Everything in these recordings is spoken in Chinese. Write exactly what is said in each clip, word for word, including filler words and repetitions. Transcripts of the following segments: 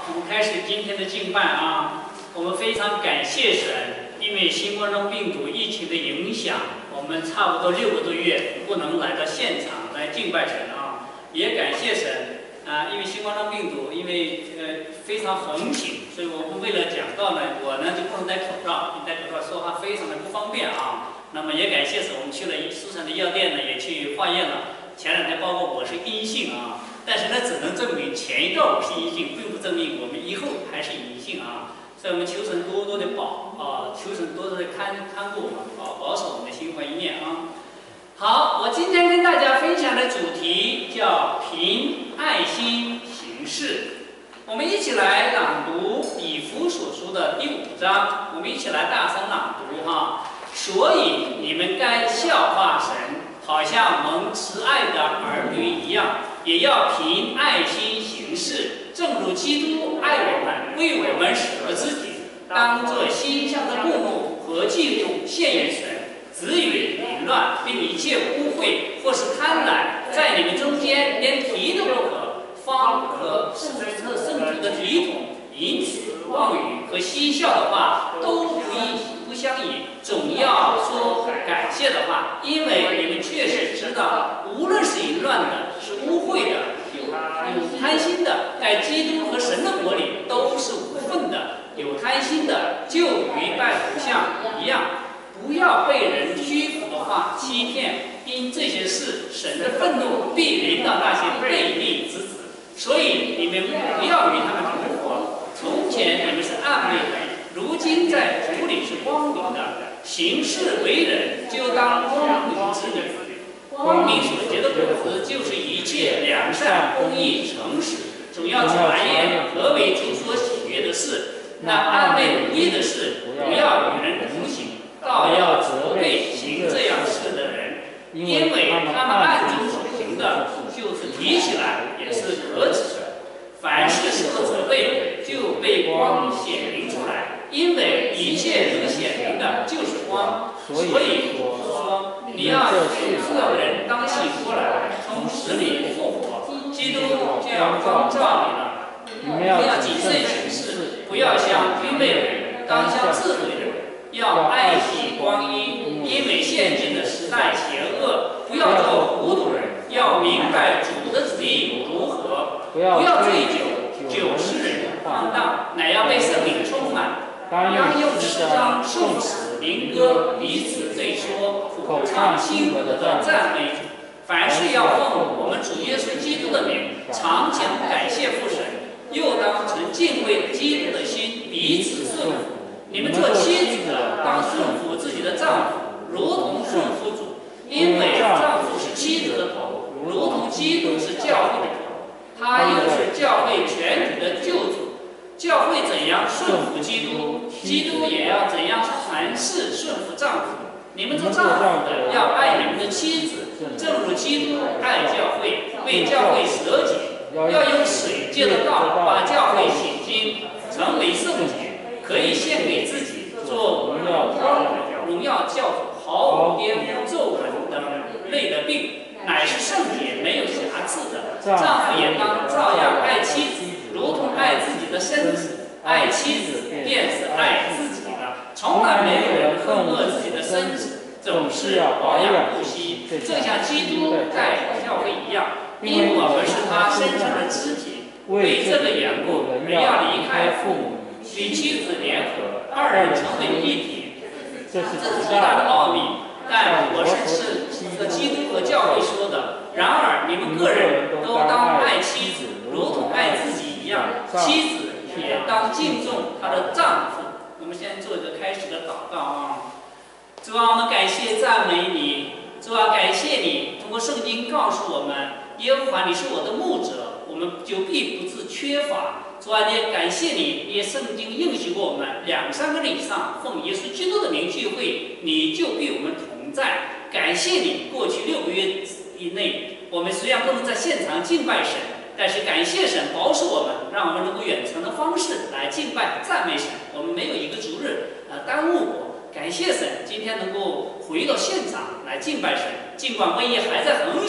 我们开始今天的敬拜啊！我们非常感谢神，因为新冠状病毒疫情的影响，我们差不多六个多月不能来到现场来敬拜神啊。也感谢神啊，因为新冠状病毒，因为呃非常横行，所以我们为了讲道呢，我呢就不能戴口罩，你戴口罩说话非常的不方便啊。那么也感谢神，我们去了苏珊的药店呢，也去化验了，前两天包括我是阴性啊。 但是呢，只能证明前一段我是阴性，并不证明我们以后还是阴性啊。所以我们求神多多的保啊，求神多多的看看顾我们，保保守我们的心怀意念啊。好，我今天跟大家分享的主题叫凭爱心行事。我们一起来朗读以弗所书的第五章，我们一起来大声朗读哈。所以你们该效法神，好像蒙慈爱的儿女一样。 也要凭爱心行事，正如基督爱我们，为我们舍了自己，当作馨香的供物和祭物献于神。子与淫乱，并一切污秽或是贪婪，在你们中间连提都不可，方可圣彻圣徒的体统。因此，妄语和嬉笑的话都不宜不相宜，总要说感谢的话，因为你们确实知道，无论是淫乱的。 是污秽的，有有贪心的，在基督和神的国里都是无份的。有贪心的，就与拜偶像一样。不要被人虚浮的话欺骗，因这些事，神的愤怒必临到那些悖逆之子。所以你们不要与他们同伙。从前你们是暗昧的，如今在主里是光明的。行事为人，就当光明之女。 光明所结的果子，就是一切良善、公义、诚实。总要查验何为主所喜悦的事。那暗昧无益的事，不要与人同行，倒要责备行这样事的人，因为他们暗中所行的，就是提起来也是可耻的。凡事受责备，就被光显明出来，因为一切能显明的，就是光。所以说。 你要去恶人当醒过来，从死里复活，基督就要光照你了。你们要谨慎行事，不要像愚昧人，当像智慧人。要爱惜光阴，因为现今的时代邪恶。不要做糊涂人，要明白主的旨意如何。不要醉酒，酒使人放荡，乃要被圣灵充满。当用诗章、颂词、灵歌彼此对说。 口唱心和的赞美主，凡事要奉我们主耶稣基督的名，常常感谢父神，又当存敬畏基督的心彼此顺服。你们做妻子的，当顺服自己的丈夫，如同顺服主，因为丈夫是妻子的头，如同基督是教会的头，他又是教会全体的救主。教会怎样顺服基督，基督也要怎样凡事顺服丈夫。 你们做丈夫的要爱你们的妻子，正如基督爱教会，为教会舍己，要用水借的道把教会洗净，成为圣洁，可以献给自己，做荣耀光荣耀教主，毫无颠覆、皱纹等类的病，乃是圣洁，没有瑕疵的。丈夫也当照样爱妻子，如同爱自己的身子，爱妻子便是爱自己。 从来没有人恨恶自己的身子，总是要保养不息，正像基督在教会一样，因我们是他身上的肢体。为这个缘故，人要离开父母，与妻子联合，二人成为一体。这是极大的奥秘。但我是指着基督和教会说的。然而你们个人都当爱妻子，如同爱自己一样；妻子也当敬重她的丈夫。 我们先做一个开始的祷告啊！主啊，我们感谢赞美你，主啊，感谢你通过圣经告诉我们，耶和华你是我的牧者，我们就必不致缺乏。主啊，也感谢你，也圣经应许过我们，两三个人以上奉耶稣基督的名聚会，你就与我们同在。感谢你，过去六个月以内，我们虽然不能在现场敬拜神。 但是感谢神保守我们，让我们能够远程的方式来敬拜赞美神。我们没有一个主日呃耽误过。感谢神，今天能够回到现场来敬拜神。尽管瘟疫还在横行，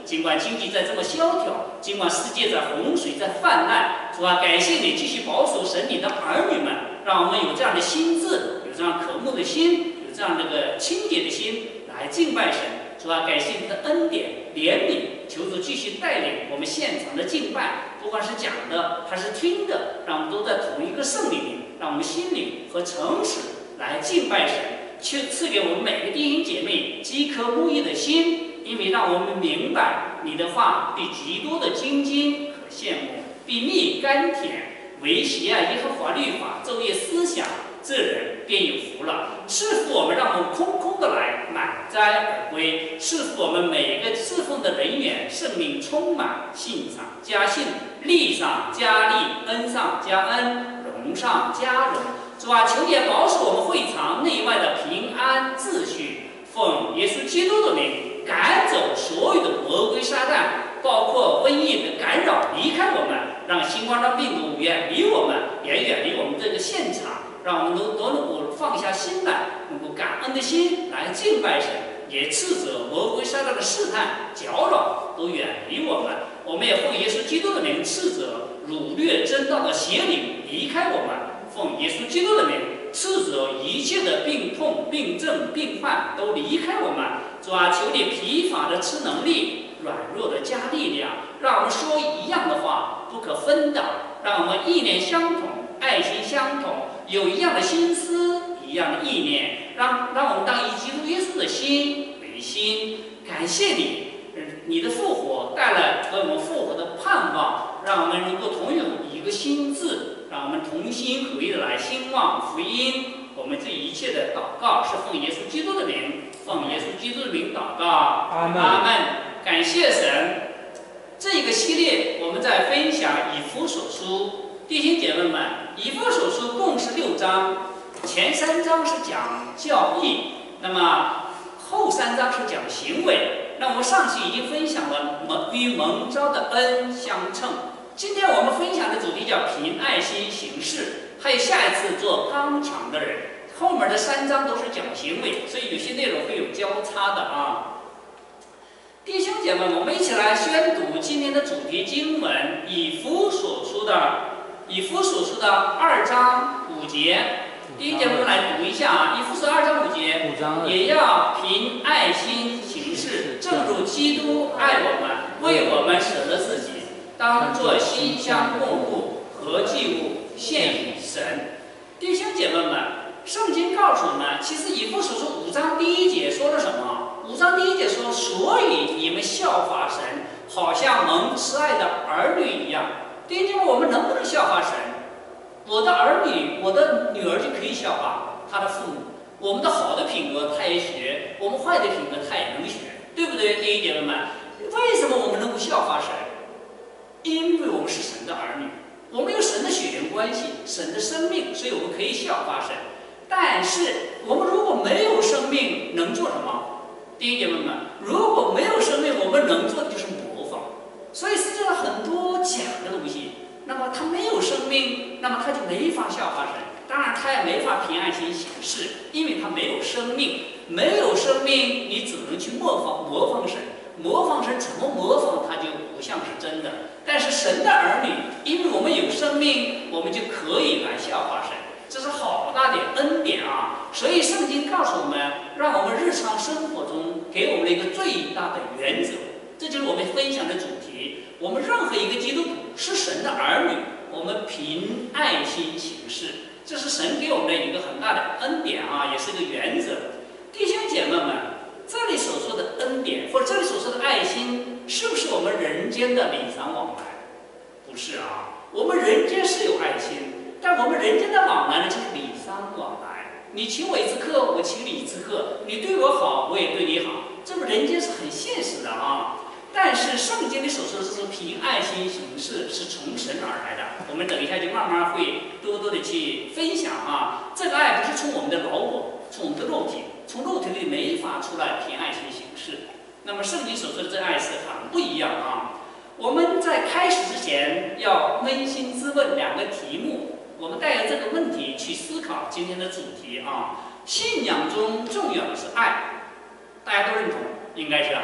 尽管经济在这么萧条，尽管世界在洪水在泛滥，主啊，感谢你继续保守神你的儿女们，让我们有这样的心智，有这样渴慕的心，有这样这个清洁的心来敬拜神。主啊，感谢你的恩典怜悯，求主继续带领我们现场的敬拜，不管是讲的还是听的，让我们都在同一个圣灵里，让我们心灵和诚实来敬拜神，去赐给我们每个弟兄姐妹饥渴慕义的心，因为让我们明白你的话比极多的精金可羡慕，比蜜甘甜，唯喜爱耶和华律法，昼夜思想，这人便有福了。赐福我们，让我们空空的来，满载而归。赐福我们每个侍奉的人员，圣灵充满，信上加信，利上加利，恩上加恩，荣上加荣。主啊，求你保守我们会场内外的平安秩序，奉耶稣基督的名，赶走所有的魔鬼撒旦，包括瘟疫的干扰，离开我们，让新冠状病毒远离我们，也远离我们这个现场。让我们都都能够放下心来，能够感恩的心来敬拜神，也斥责魔鬼撒旦的试探、搅扰都远离我们。我们也奉耶稣基督的名斥责掳掠真道的邪灵离开我们，奉耶稣基督的名斥责一切的病痛、病症、病患都离开我们。主啊，求你疲乏的赐能力，软弱的加力量，让我们说一样的话，不可分党，让我们意念相同，爱心相同。有一样的心思，一样的意念，让让我们当以基督耶稣的心为心。感谢你，你的复活带来和我们复活的盼望，让我们能够同有一个心志，让我们同心合一的来兴旺福音。我们这一切的祷告是奉耶稣基督的名，奉耶稣基督的名祷告。阿门。阿门。感谢神。这个系列我们在分享以弗所书。弟兄姐妹们，以弗所书共是六章，前三章是讲教义，那么后三章是讲行为。那我们上期已经分享了蒙与蒙召的恩相称，今天我们分享的主题叫凭爱心行事，还有下一次做刚强的人。后面的三章都是讲行为，所以有些内容会有交叉的啊。弟兄姐妹们，我们一起来宣读今天的主题经文，以弗所书的。以弗所书的二章五节，第一节我们来读一下啊。以弗所二章五节，也要凭爱心行事，正如基督爱我们，为我们舍了自己，当作馨香供物和祭物献与神。弟兄姐妹们，圣经告诉我们，其实以弗所书五章第一节说了什么？五章第一节说，所以你们效法神，好像蒙慈爱的儿女一样。弟兄姐妹，我们能不能效法神？我的儿女，我的女儿就可以效法他的父母。我们的好的品格他也学，我们坏的品格他也能学，对不对？弟兄姐妹们，为什么我们能够效法神？因为我们是神的儿女，我们有神的血缘关系，神的生命，所以我们可以效法神。但是我们如果没有生命，能做什么？弟兄姐妹们，如果没有生命，我们能做的就是模仿。所以世界上很多假的东西，那么它没有生命，那么它就没法效法神，当然它也没法凭爱心行事，因为它没有生命。没有生命，你只能去模仿模仿神，模仿神怎么模仿它就不像是真的。但是神的儿女，因为我们有生命，我们就可以来效法神，这是好大的恩典啊！所以圣经告诉我们，让我们日常生活中给我们的一个最大的原则，这就是我们分享的主题。我们任何一个基督徒是神的儿女，我们凭爱心行事，这是神给我们的一个很大的恩典啊，也是一个原则。弟兄姐妹们，这里所说的恩典，或者这里所说的爱心，是不是我们人间的礼尚往来？不是啊，我们人间是有爱心，但我们人间的往来呢，就是礼尚往来。你请我一次客，我请你一次客；你对我好，我也对你好。这个人间是很现实的啊。但是圣经里所说的这种凭爱心行事，是从神而来的。我们等一下就慢慢会多多的去分享啊。这个爱不是从我们的老我，从我们的肉体，从肉体里没法出来凭爱心行事。那么圣经所说的这爱是很不一样啊。我们在开始之前要扪心自问两个题目，我们带着这个问题去思考今天的主题啊。信仰中重要的是爱，大家都认同，应该是啊。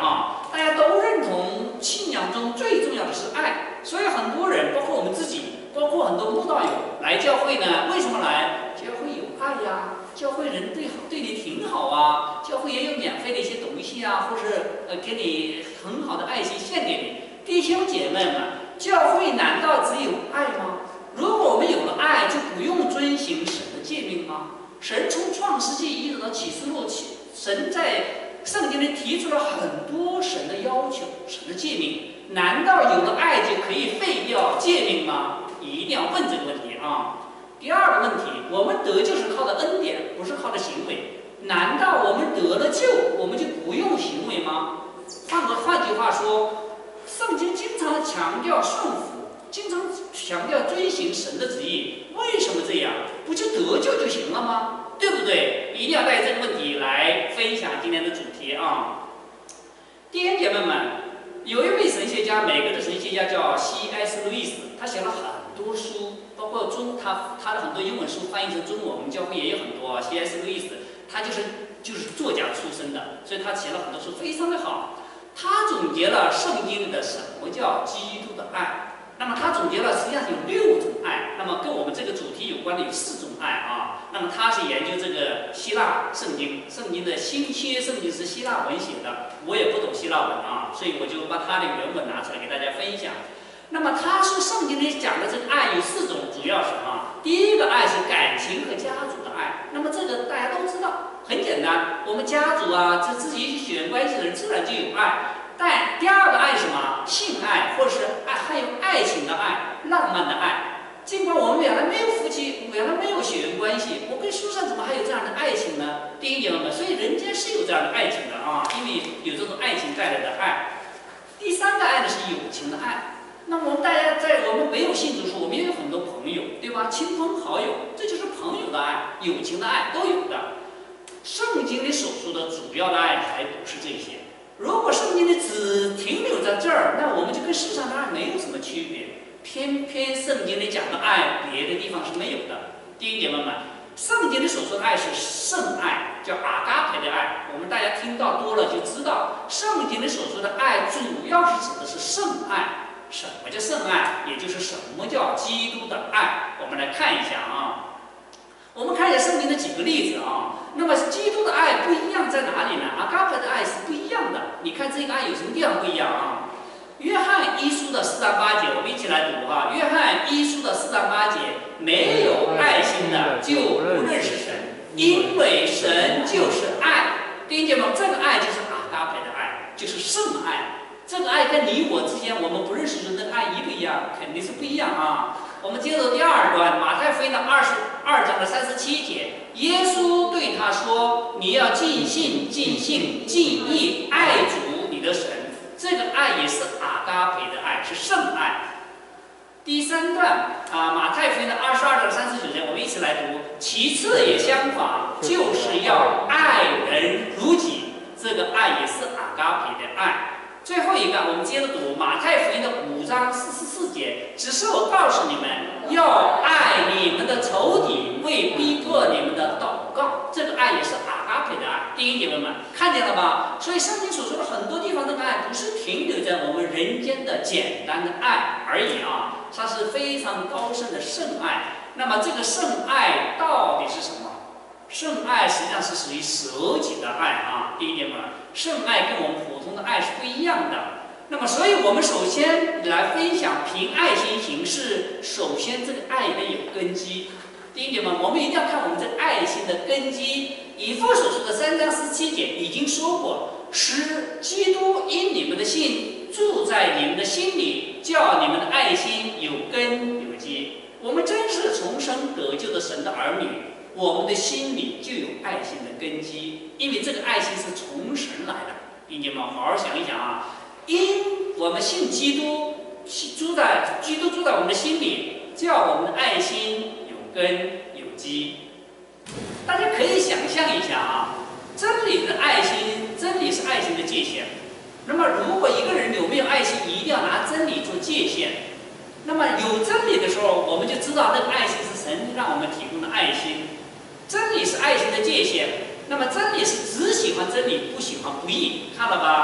大家都认同信仰中最重要的是爱，所以很多人，包括我们自己，包括很多慕道友来教会呢，为什么来？教会有爱呀，教会人对对你挺好啊，教会也有免费的一些东西啊，或是呃给你很好的爱心献给你。弟兄姐妹们，教会难道只有爱吗？如果我们有了爱，就不用遵行神的诫命吗？神从创世纪一直到启示录，神在圣经里提出了很多神的要求、神的诫命。难道有了爱就可以废掉诫命吗？一定要问这个问题啊！第二个问题，我们得救是靠的恩典，不是靠的行为。难道我们得了救，我们就不用行为吗？换个换句话说，圣经经常强调顺服，经常强调遵行神的旨意。为什么这样？不就得救就行了吗？对不对？一定要带这个问题来分享今天的主题啊！弟兄姐妹们，有一位神学家，美国的神学家叫 C S 路易斯，他写了很多书，包括中他他的很多英文书翻译成中文，我们教会也有很多。C S 路易斯他就是就是作家出身的，所以他写了很多书，非常的好。他总结了圣经里的什么叫基督的爱。那么他总结了，实际上有六种爱。那么跟我们这个主题有关的有四种爱啊。那么他是研究这个希腊圣经，圣经的新约圣经是希腊文写的，我也不懂希腊文啊，所以我就把他的原文拿出来给大家分享。那么他说圣经里讲的这个爱有四种，主要是啊，第一个爱是感情和家族的爱。那么这个大家都知道，很简单，我们家族啊，这自己一起血缘关系的人，自然就有爱。但第二个爱是什么？性爱，或者是爱，还有爱情的爱，浪漫的爱。尽管我们原来没有夫妻，原来没有血缘关系，我跟书上怎么还有这样的爱情呢？弟兄姐妹们，所以人间是有这样的爱情的啊，因为有这种爱情带来的爱。第三个爱呢是友情的爱。那么我们大家在我们没有信主时，我们也有很多朋友，对吧？亲朋好友，这就是朋友的爱、友情的爱都有的。圣经里所说的主要的爱还不是这些。如果圣经里只停留在这儿，那我们就跟世上的爱没有什么区别。偏偏圣经里讲的爱，别的地方是没有的。弟兄姐妹们，圣经里所说的爱是圣爱，叫阿嘎培的爱。我们大家听到多了就知道，圣经里所说的爱，主要是指的是圣爱。什么叫圣爱？也就是什么叫基督的爱？我们来看一下啊。我们看一下圣经的几个例子啊。那么基督的爱不一样在哪里呢？阿嘎培的爱是不一样的。你看这个爱有什么地方不一样啊？约翰一书的四章八节，我们一起来读哈。约翰一书的四章八节，没有爱心的就不认识神，因为神就是爱。弟兄姐妹，这个爱就是阿嘎培的爱，就是圣爱。这个爱跟你我之间，我们不认识神的爱一不一样？肯定是不一样啊。我们接着第二段，马太福音的二十二章的三十七节，耶稣对他说：“你要尽心、尽性、尽意爱主你的神。”这个爱也是阿嘎培的爱，是圣爱。第三段啊，马太福音的二十二章三十九节，我们一起来读。其次也相仿，就是要爱人如己，这个爱也是阿嘎培的爱。最后一个，我们接着读马太福音的五章四十四节。只是我告诉你们，要爱你们的仇敌，为逼迫你们的祷告。这个爱也是阿嘎培的爱。弟兄姐妹们，看见了吧？所以圣经所说的很多地方的爱，不是停留在我们人间的简单的爱而已啊，它是非常高深的圣爱。那么这个圣爱到底是什么？圣爱实际上是属于舍己的爱啊，弟兄姐妹们，圣爱跟我们普通的爱是不一样的。那么，所以我们首先来分享凭爱心行事。首先，这个爱得有根基。弟兄姐妹们，我们一定要看我们这个爱心的根基。以弗所书的三章十七节已经说过，使基督因你们的信住在你们的心里，叫你们的爱心有根有基。我们真是重生得救的神的儿女，我们的心里就有爱心的根基，因为这个爱心是从神来的。弟兄姐妹们，好好想一想啊！因我们信基督，住在基督住在我们的心里，叫我们的爱心有根有基。大家可以想象一下啊，真理的爱心，真理是爱心的界限。那么，如果一个人有没有爱心，一定要拿真理做界限。那么有真理的时候，我们就知道那个爱心是神让我们提供的爱心。真理是爱心的界限。那么真理是只喜欢真理，不喜欢不义，看了吧？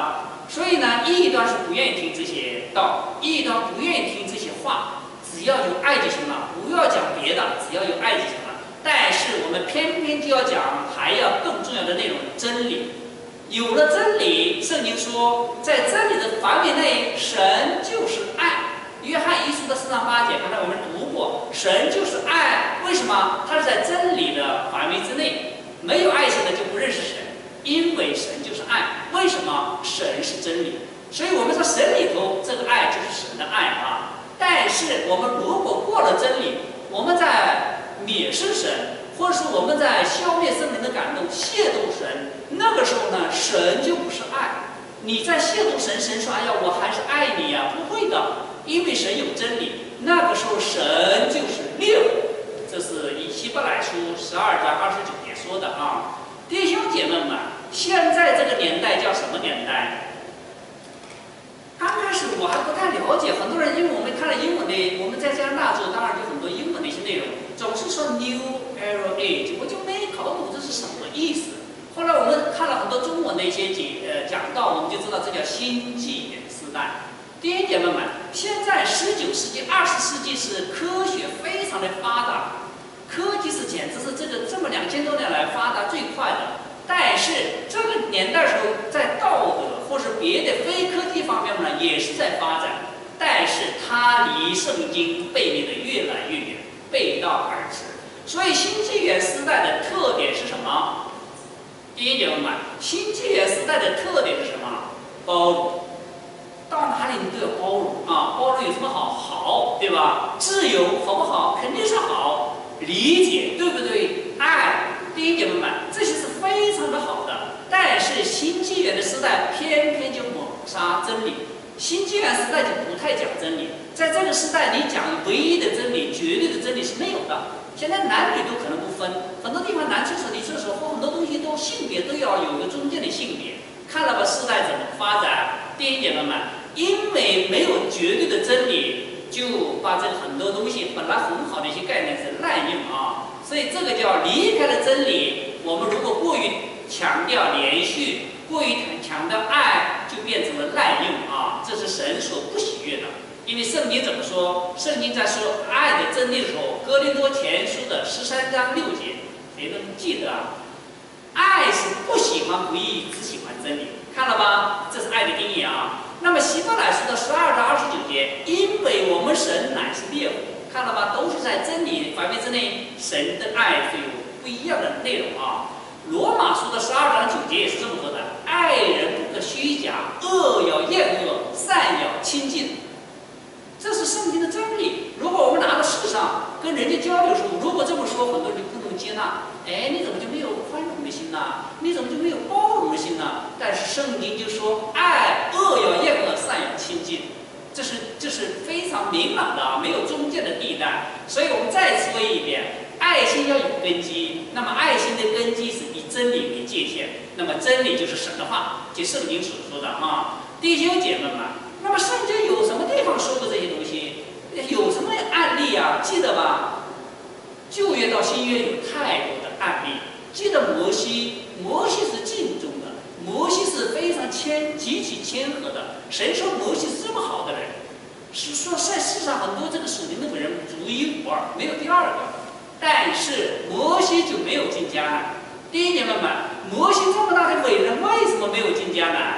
所以呢，异端是不愿意听这些道，异端不愿意听这些话，只要有爱就行了，不要讲别的，只要有爱就行了。但是我们偏偏就要讲还要更重要的内容，真理。有了真理，圣经说，在真理的范围内，神就是爱。约翰一书的四章八节，刚才我们读过，神就是爱。为什么？他是在真理的范围之内，没有爱心的就不认识神，因为神就是爱。为什么？神是真理。所以我们说神里头这个爱就是神的爱啊。但是我们如果过了真理，我们在蔑视神，或者说我们在消灭圣灵的感动，亵渎神，那个时候呢，神就不是爱。你在亵渎神，神说：“哎呀，我还是爱你呀。”不会的，因为神有真理。那个时候神就是烈火。这是以希伯来书十二章二十九节说的啊。弟兄姐妹们，现在这个年代叫什么年代？刚开始我还不太了解，很多人因为我们看了英文的，我们在加拿大州当然有很多英文的一些内容，总是说 New Era Age， 我就没搞懂这是什么意思。后来我们看了很多中文的一些解呃讲道，我们就知道这叫新纪元时代。弟兄姐妹们，现在十九世纪、二十世纪是科学非常的发达，科技是简直是这个这么两千多年来发达最快的。但是这个年代的时候，在道德或是别的非科技方面呢，也是在发展，但是它离圣经背离的越来越远，背道而驰。所以新纪元时代的特点是什么？弟兄姐妹们，新纪元时代的特点是什么？包容，到哪里你都要包容啊！包容有什么好？好，对吧？自由好不好？肯定是好。理解，对不对？爱，弟兄姐妹们，这些是非常的好的。但是新纪元的时代偏偏就抹杀真理，新纪元时代就不太讲真理。在这个时代，你讲唯一的真理、绝对的真理是没有的。现在男女都可能不分，很多地方男厕所、女厕所或很多东西都性别都要有个中间的性别。看了吧，时代怎么发展？弟兄姐妹们，因为没有绝对的真理，就把这个很多东西本来很好的一些概念是滥用啊。所以这个叫离开了真理。我们如果过于强调连续，过于强调爱，就变成了滥用啊，这是神所不喜悦的。因为圣经怎么说？圣经在说爱的真理的时候，哥林多前书的十三章六节，谁能记得啊？爱是不喜欢不义，只喜欢真理。看了吧？这是爱的定义啊。那么希伯来书的十二章二十九节，因为我们神乃是烈火，看了吧？都是在真理范围之内，神的爱是有不一样的内容啊。罗马书的十二章九节也是这么说的：爱人不可虚假，恶要厌恶，善要亲近。这是圣经的真理。如果我们拿到世上跟人家交流的时候，如果这么说，很多人不能接纳。哎，你怎么就没有宽容的心呢？你怎么就没有包容的心呢？但是圣经就说，爱恶要厌恶，善要亲近，这是这是非常明朗的啊，没有中间的地带。所以我们再次说一遍，爱心要有根基。那么爱心的根基是以真理为界限。那么真理就是神的话，即圣经所说的啊，弟兄姐妹们。那么圣经有什么地方说过这些东西？有什么案例啊？记得吧？旧约到新约有太多的案例。记得摩西，摩西是敬重的，摩西是非常谦、极其谦和的。谁说摩西是这么好的人？是说在世上很多这个属灵的人独一无二，没有第二个。但是摩西就没有进迦南。弟兄姐妹们，摩西这么大的伟人，为什么没有进迦南？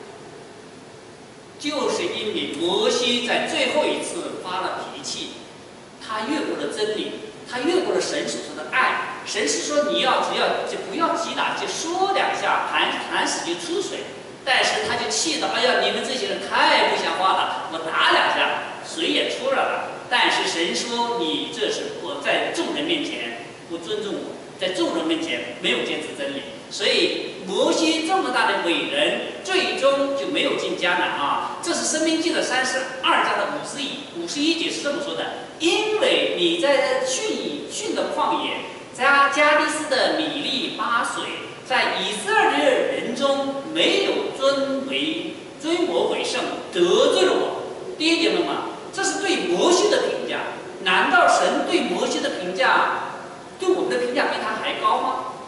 就是因为摩西在最后一次发了脾气，他越过了真理，他越过了神所说的爱。神是说你要只要就不要击打，就说两下，喊喊死就出水。但是他就气到，哎呀，你们这些人太不像话了，我打两下，水也出来了。但是神说你这是我在众人面前不尊重我，在众人面前没有坚持真理。所以摩西这么大的伟人，最终就没有进迦南啊！这是《申命记》的三十二章的五十一五十一节是这么说的：因为你在逊逊的旷野，在加利斯的米利巴水，在以色列人中没有尊为尊我为圣，得罪了我。弟兄姐妹们，这是对摩西的评价。难道神对摩西的评价，对我们的评价比他还高吗？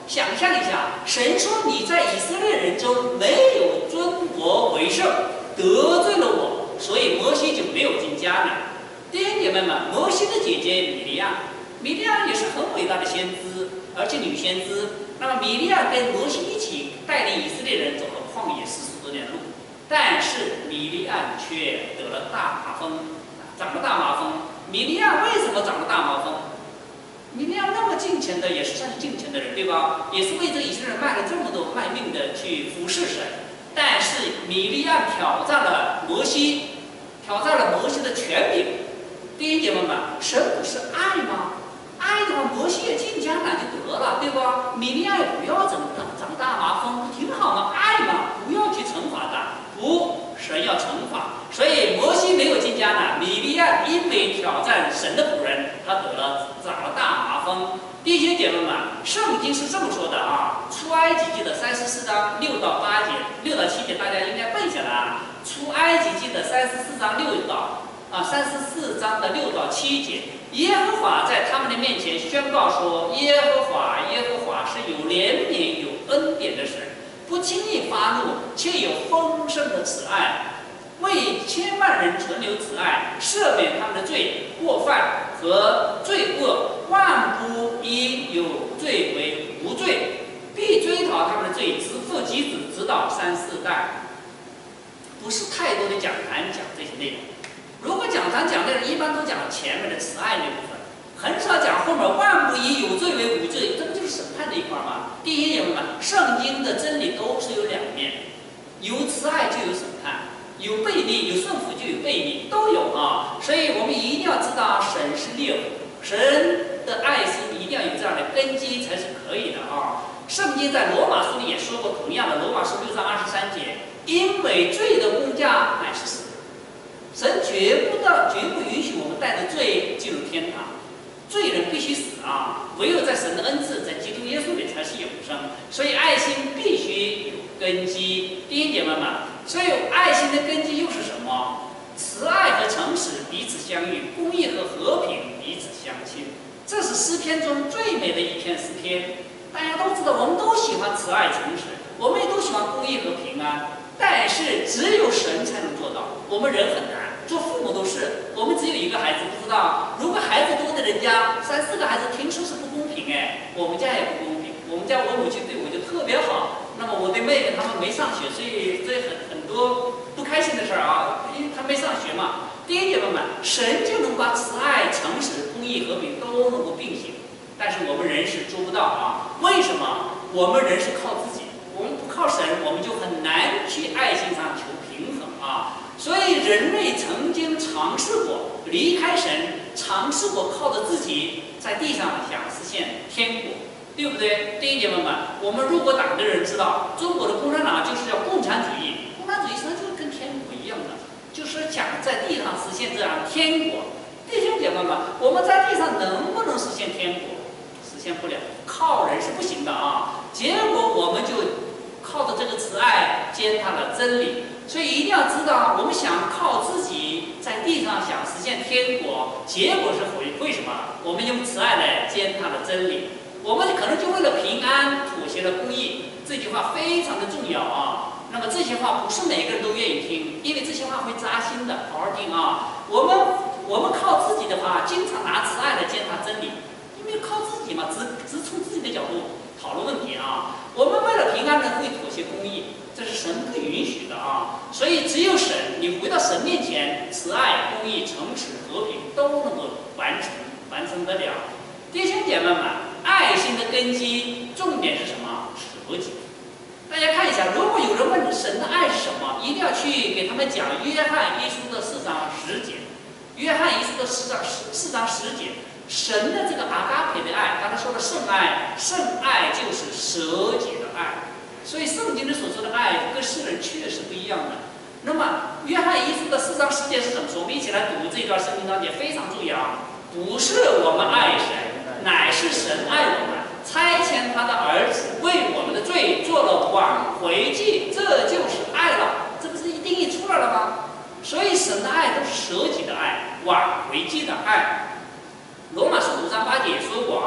想象一下，神说你在以色列人中没有尊我为圣，得罪了我，所以摩西就没有进迦南。弟兄姐妹们，摩西的姐姐米利亚，米利亚也是很伟大的先知，而且女先知。那么米利亚跟摩西一起带领以色列人走了旷野四十多年的路，但是米利亚却得了大麻风，长了大麻风。米利亚为什么长了大麻风？米利亚那么敬虔的，也是算是敬虔的人，对吧？也是为这以色列人卖了这么多卖命的去服侍神。但是米利亚挑战了摩西，挑战了摩西的权柄。弟兄姐妹们，神不是爱吗？爱的话，摩西也进迦南就得了，对吧？米利亚也不要长长大麻风，不挺好吗？爱嘛，不要去惩罚他，不，神要惩罚。所以摩西没有进迦南，米利亚因为挑战神的仆人，他得了长了大麻风。弟兄姐妹们，圣经是这么说的啊，《出埃及记》的三十四章六到八节、六到七节，大家应该背下来啊。《出埃及记》的三十四章六到啊三十四章的六到七节，耶和华在他们的面前宣告说：耶和华，耶和华是有怜悯、有恩典的神，不轻易发怒，却有丰盛的慈爱。为千万人存留慈爱，赦免他们的罪过犯和罪恶，万不以有罪为无罪，必追讨他们的罪，直父及子，直到三四代。不是太多的讲坛讲这些内容。如果讲坛讲内容，一般都讲前面的慈爱那部分，很少讲后面万不以有罪为无罪，这不就是审判这一块吗？第一，朋友们，圣经的真理都是有两面，有慈爱就有审判。有背逆，有顺服就有背逆，都有啊。所以我们一定要知道，神是烈火，神的爱心一定要有这样的根基才是可以的啊。圣经在罗马书里也说过同样的，罗马书六章二十三节，因为罪的工价乃是死，神绝不的绝不允许我们带着罪进入天堂，罪人必须死啊。唯有在神的恩赐，在基督耶稣里才是永生。所以爱心必须有根基，弟兄姐妹们。所以爱心的根基又是什么？慈爱和诚实彼此相遇，公义和和平彼此相亲。这是诗篇中最美的一篇诗篇。大家都知道，我们都喜欢慈爱诚实，我们也都喜欢公义和平安。但是只有神才能做到，我们人很难。做父母都是，我们只有一个孩子，不知道如果孩子多的人家三四个孩子，听说是不公平哎，我们家也不公平。我们家我母亲对我就特别好，那么我的妹妹她们没上学，所以所以很很多不开心的事儿啊，因为她没上学嘛。弟兄姐妹们，神就能把慈爱、诚实、公义、和平都能够并行，但是我们人是做不到啊。为什么？我们人是靠自己，我们不靠神，我们就很难去爱心上求平衡啊。所以人类曾经尝试过离开神，尝试过靠着自己在地上想实现天国。对不对？弟兄姐妹们，我们入国党的人知道，中国的共产党就是要共产主义，共产主义实际上就是跟天国一样的，就是想在地上实现这样天国。弟兄姐妹们，我们在地上能不能实现天国？实现不了，靠人是不行的啊。结果我们就靠着这个慈爱践踏了真理，所以一定要知道，我们想靠自己在地上想实现天国，结果是为为什么？我们用慈爱来践踏了真理。我们可能就为了平安妥协了公义，这句话非常的重要啊。那么这些话不是每个人都愿意听，因为这些话会扎心的，好好听啊。我们我们靠自己的话，经常拿慈爱来践踏真理，因为靠自己嘛，只只从自己的角度讨论问题啊。我们为了平安呢，会妥协公义，这是神不允许的啊。所以只有神，你回到神面前，慈爱、公义、诚实、和平都能够完成完成得了。弟兄姐妹们，爱心的根基重点是什么？舍己。大家看一下，如果有人问神的爱是什么，一定要去给他们讲约翰一书的四章十节。约翰一书的四章十四章十节，神的这个阿嘎培的爱，刚才说的圣爱，圣爱就是舍己的爱。所以圣经里所说的爱跟世人确实不一样的。那么约翰一书的四章十节是怎么说？我们一起来读这段圣经章节，非常重要啊！不是我们爱神，乃是神爱我们，差遣他的儿子为我们的罪做了挽回祭，这就是爱了。这不是一定义出来了吗？所以神的爱都是舍己的爱，挽回祭的爱。罗马书五章八节也说过啊，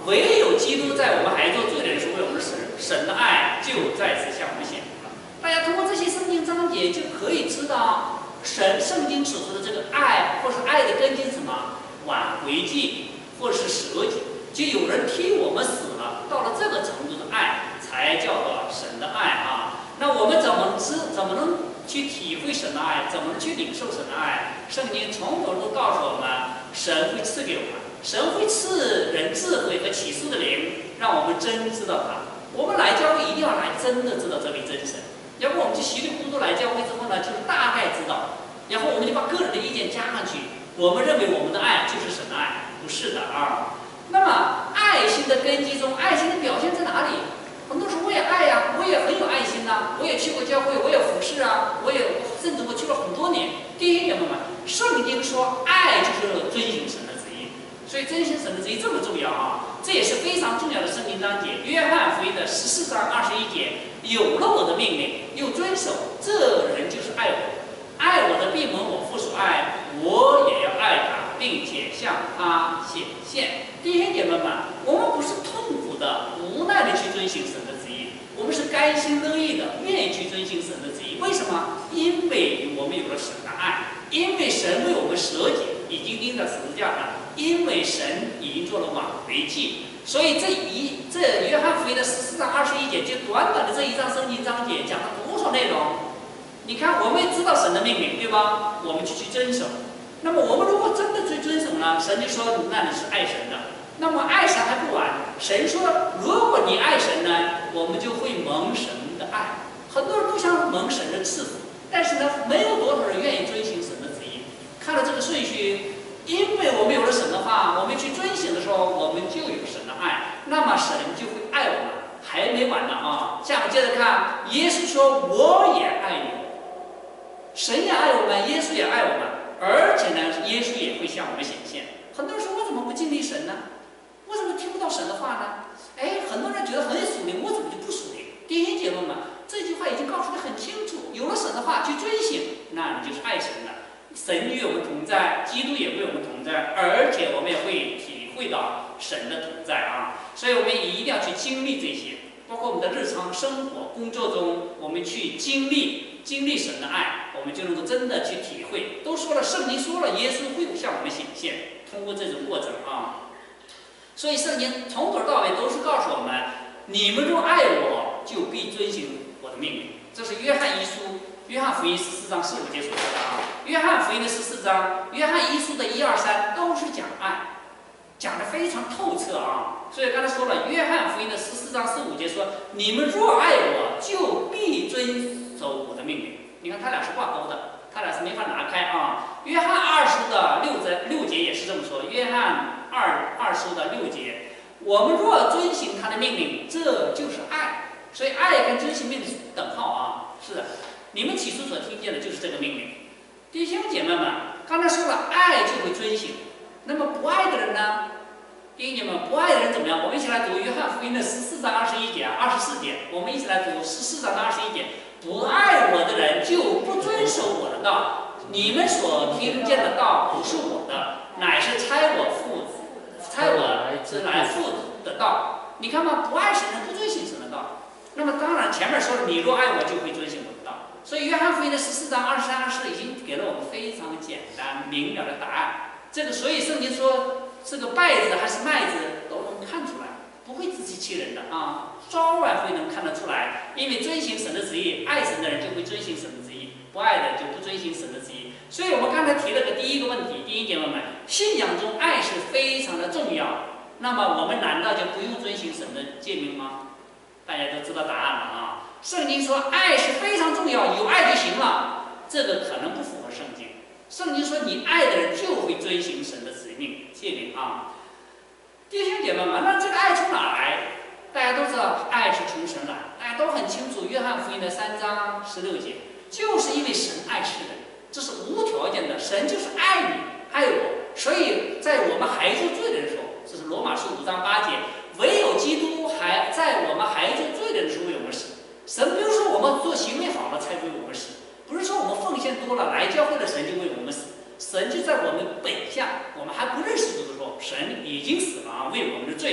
唯有基督在我们还做罪人时为我们死，神的爱就再次向我们显明了。大家通过这些圣经章节就可以知道，神圣经所说的这个爱，或是爱的根基是什么？挽回祭，或是舍己。就有人替我们死了，到了这个程度的爱，才叫做神的爱啊。那我们怎么知，怎么能去体会神的爱？怎么能去领受神的爱？圣经从头都告诉我们，神会赐给我们，神会赐人智慧和启示的灵，让我们真知道他。我们来教会一定要来真的知道这位真神，要不我们就稀里糊涂来教会之后呢，就是大概知道，然后我们就把个人的意见加上去，我们认为我们的爱就是神的爱，不是的啊。那么爱心的根基中，爱心的表现在哪里？很多时候我也爱呀、啊，我也很有爱心呐、啊，我也去过教会，我也服侍啊，我也甚至我去了很多年。弟兄姐妹们，圣经说爱就是遵行神的旨意，所以遵行神的旨意这么重要啊，这也是非常重要的圣经章节。约翰福音的十四章二十一节，有了我的命令又遵守，这人就是爱我。爱我的必蒙我父所爱，我也要爱他，并且向他显现。弟兄姐妹们，我们不是痛苦的、无奈的去遵行神的旨意，我们是甘心乐意的，愿意去遵行神的旨意。为什么？因为我们有了神的爱，因为神为我们舍己，已经钉在十字架上，因为神已经做了挽回祭。所以这一这约翰福音的十四章二十一节，就短短的这一章圣经章节，讲了多少内容？你看，我们也知道神的命令，对吧？我们就去遵守。那么我们如果真的去遵守呢？神就说：“那你是爱神的。”那么爱神还不完，神说：“如果你爱神呢，我们就会蒙神的爱。”很多人都想蒙神的赐福，但是呢，没有多少人愿意遵行神的旨意。看了这个顺序，因为我们有了神的话，我们去遵行的时候，我们就有神的爱，那么神就会爱我们。还没完呢啊！下面接着看，耶稣说：“我也爱你。”神也爱我们，耶稣也爱我们，而且呢，耶稣也会向我们显现。很多人说：“我怎么不经历神呢？我怎么听不到神的话呢？”哎，很多人觉得很属灵，我怎么就不属灵？弟兄姐妹们，这句话已经告诉得很清楚，有了神的话去遵行，那你就是爱神的。神与我们同在，基督也为我们同在，而且我们也会体会到神的同在啊！所以我们一定要去经历这些，包括我们的日常生活、工作中，我们去经历经历神的爱。我们就能够真的去体会。都说了，圣经说了，耶稣会向我们显现，通过这种过程啊。所以圣经从头到尾都是告诉我们：你们若爱我，就必遵行我的命令。这是约翰一书、约翰福音十四章四五节所说的啊。约翰福音的十四章、约翰一书的一二三都是讲爱，讲得非常透彻啊。所以刚才说了，约翰福音的十四章四五节说：你们若爱我，就必遵守我的命令。你看，他俩是挂钩的，他俩是没法拿开啊。约翰二书的六节六节也是这么说。约翰二二书的六节，我们若遵行他的命令，这就是爱。所以爱跟遵行命令是等号啊。是的，你们起初所听见的就是这个命令。弟兄姐妹们，刚才说了，爱就会遵行。那么不爱的人呢？弟兄姐妹们，不爱的人怎么样？我们一起来读约翰福音的十四章二十一节、二十四节。我们一起来读十四章的二十一节。不爱我的人就不遵守我的道，你们所听见的道不是我的，乃是差我父差我之来父的道。你看嘛，不爱神的不遵行神的道。那么当然前面说了，你若爱我，就会遵行我的道。所以约翰福音的十四章二十三、二十四已经给了我们非常简单明了的答案。这个所以圣经说，这个稗子还是麦子都能看出来，不会自欺欺人的啊。早晚会能看得出来，因为遵行神的旨意，爱神的人就会遵行神的旨意，不爱的人就不遵行神的旨意。所以我们刚才提了个第一个问题，弟兄姐妹们，信仰中爱是非常的重要。那么我们难道就不用遵行神的诫命吗？大家都知道答案了啊。圣经说爱是非常重要，有爱就行了，这个可能不符合圣经。圣经说你爱的人就会遵行神的旨命诫命啊。弟兄姐妹们，那这个爱从哪来？大家都知道爱是从神来，大家都很清楚。约翰福音的三章十六节，就是因为神爱世人，这是无条件的，神就是爱你爱我。所以在我们还做罪人的时候，这是罗马书五章八节，唯有基督还在我们还做罪人的时候为我们死。神不是说我们做行为好了才为我们死，不是说我们奉献多了来教会的神就为我们死，神就在我们本相，我们还不认识主的时候，神已经死了啊，为我们的罪。所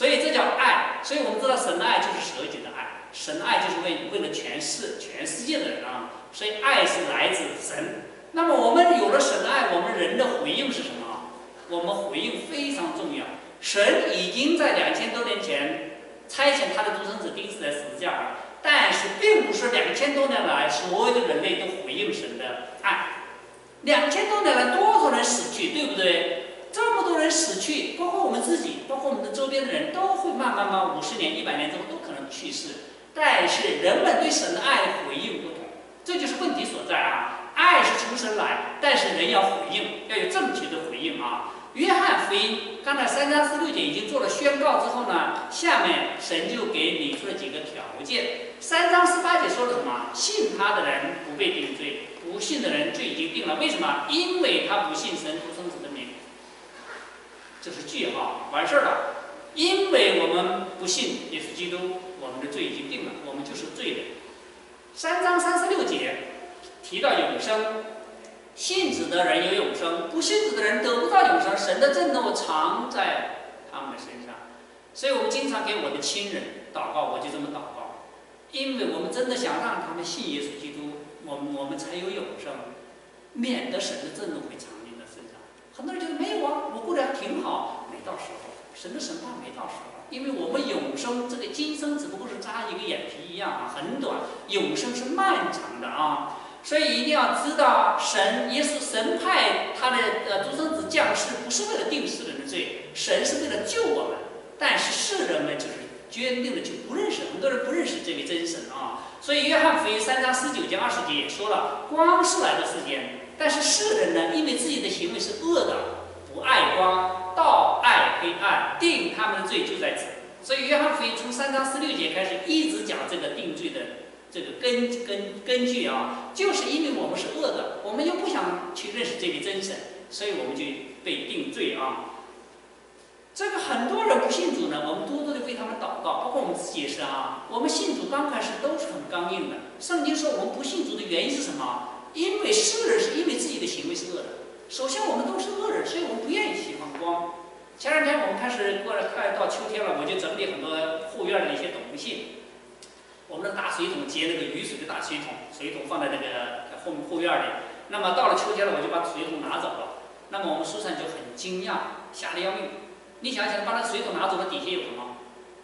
所以这叫爱。所以我们知道神的爱就是舍己的爱，神的爱就是为为了全世全世界的人啊。所以爱是来自神。那么我们有了神的爱，我们人的回应是什么？我们回应非常重要。神已经在两千多年前差遣他的独生子钉死在十字架上，但是并不是两千多年来所有的人类都回应神的爱。两千多年来，多少人死去，对不对？这么多人死去，包括我们自己，包括我们的周边的人，都会慢慢慢五十年、一百年之后都可能去世。但是人们对神的爱的回应不同，这就是问题所在啊！爱是从神来，但是人要回应，要有正确的回应啊！约翰福音刚才三章四六节已经做了宣告之后呢，下面神就给拟出了几个条件。三章十八节说了什么？信他的人不被定罪，不信的人罪已经定了。为什么？因为他不信神独生子的名。这是句号，完事儿了。因为我们不信耶稣基督，我们的罪已经定了，我们就是罪人。三章三十六节提到永生，信子的人有永生，不信子的人得不到永生。神的震怒常在他们的身上，所以我们经常给我的亲人祷告，我就这么祷告，因为我们真的想让他们信耶稣基督，我们我们才有永生，免得神的震怒会常临在身上。很多人觉得没有啊，我过得还挺好，没到时候，神的审判没到时候，因为我们永生这个今生只不过是扎一个眼皮一样啊，很短，永生是漫长的啊。所以一定要知道，神耶稣神派他的呃独生子降世，不是为了定世人的罪，神是为了救我们。但是世人们就是坚定的就不认识，很多人不认识这位真神啊。所以约翰福音三章十九节二十节也说了，光是来到世间，但是世人呢，因为自己的行为是恶的，不爱光，倒爱黑暗，定他们的罪就在此。所以约翰福音从三章十六节开始一直讲这个定罪的这个根根根据啊，就是因为我们是恶的，我们又不想去认识这位真神，所以我们就被定罪啊。这个很多人不信主呢，我们多多的为他们祷告，包括我们自己也是啊。我们信主刚开始都是很刚硬的。圣经说我们不信主的原因是什么？因为世人是因为自己的行为是恶的。首先我们都是恶人，所以我们不愿意喜欢光。前两天我们开始过来快到秋天了，我就整理很多后院的一些东西。我们的大水桶接那个雨水的大水桶，水桶放在那个后后院里。那么到了秋天了，我就把水桶拿走了。那么我们苏珊就很惊讶，吓得要命。你想想，把那水桶拿走了，底下有什么？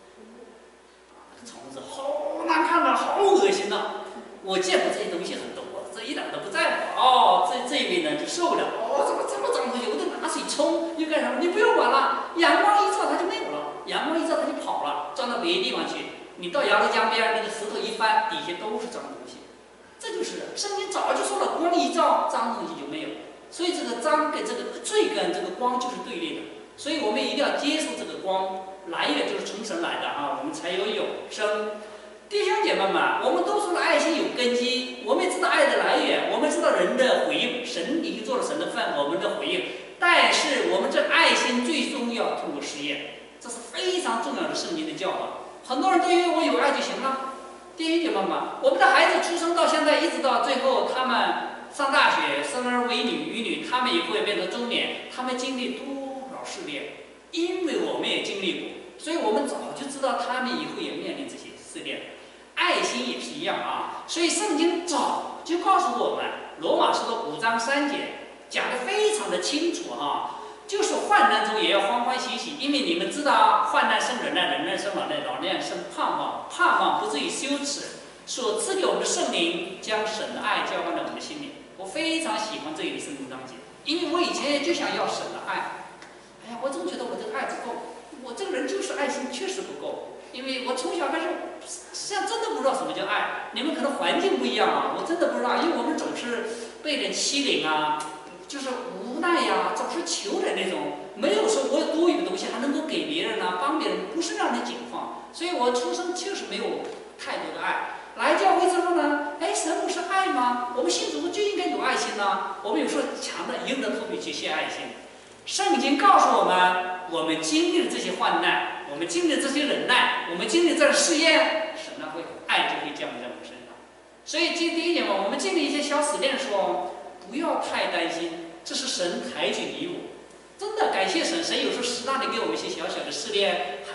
虫子，好难看呐、啊，好恶心呐、啊！我见过这些东西很多，这一点都不在乎。哦，这这一位呢就受不了。哦，怎么这么脏东西？我得拿水冲，又干什么？你不用管了，阳光一照它就没有了，阳光一照它就跑了，钻到别的地方去。你到鸭绿江边那个石头一翻，底下都是脏东西。这就是圣经早就说了，光一照，脏东西就没有。所以这个脏跟这个罪跟这个光就是对立的。所以我们一定要接受这个光来源就是从神来的啊，我们才有永生。弟兄姐妹们，我们都说了爱心有根基，我们也知道爱的来源，我们知道人的回应，神已经做了神的份，我们的回应。但是我们这爱心最终要通过试验，这是非常重要的圣经的教导。很多人都以为我有爱就行了。弟兄姐妹们，我们的孩子出生到现在，一直到最后，他们上大学，生儿为女，育女，他们以后也变成中年，他们经历多试炼，因为我们也经历过，所以我们早就知道他们以后也面临这些试炼。爱心也是一样啊，所以圣经早就告诉我们，罗马书的五章三节讲得非常的清楚啊，就是患难中也要欢欢喜喜，因为你们知道，患难生忍耐，忍耐生老练，老练生盼望，盼望不至于羞耻。所赐给我们的圣灵将神的爱浇灌在我们的心里。我非常喜欢这里的圣经章节，因为我以前就想要神的爱。哎呀，我总觉得我这个爱不够，我这个人就是爱心确实不够，因为我从小开始，实际上真的不知道什么叫爱。你们可能环境不一样啊，我真的不知道，因为我们总是被人欺凌啊，就是无奈呀、啊，总是求人那种，没有说我有多余的东西还能够给别人啊，帮别人，不是那样的境况。所以我出生确实没有太多的爱。来教会之后呢，哎，神不是爱吗？我们信主就应该有爱心呐、啊。我们有时候强的硬着头皮去献爱心。圣经告诉我们，我们经历了这些患难，我们经历了这些忍耐，我们经历了这试验，神呢会爱就会降临在我们身上。所以这第一点嘛，我们经历一些小试炼的时候，不要太担心，这是神抬举你我。真的感谢神，神有时候适当的给我们一些小小的试炼，还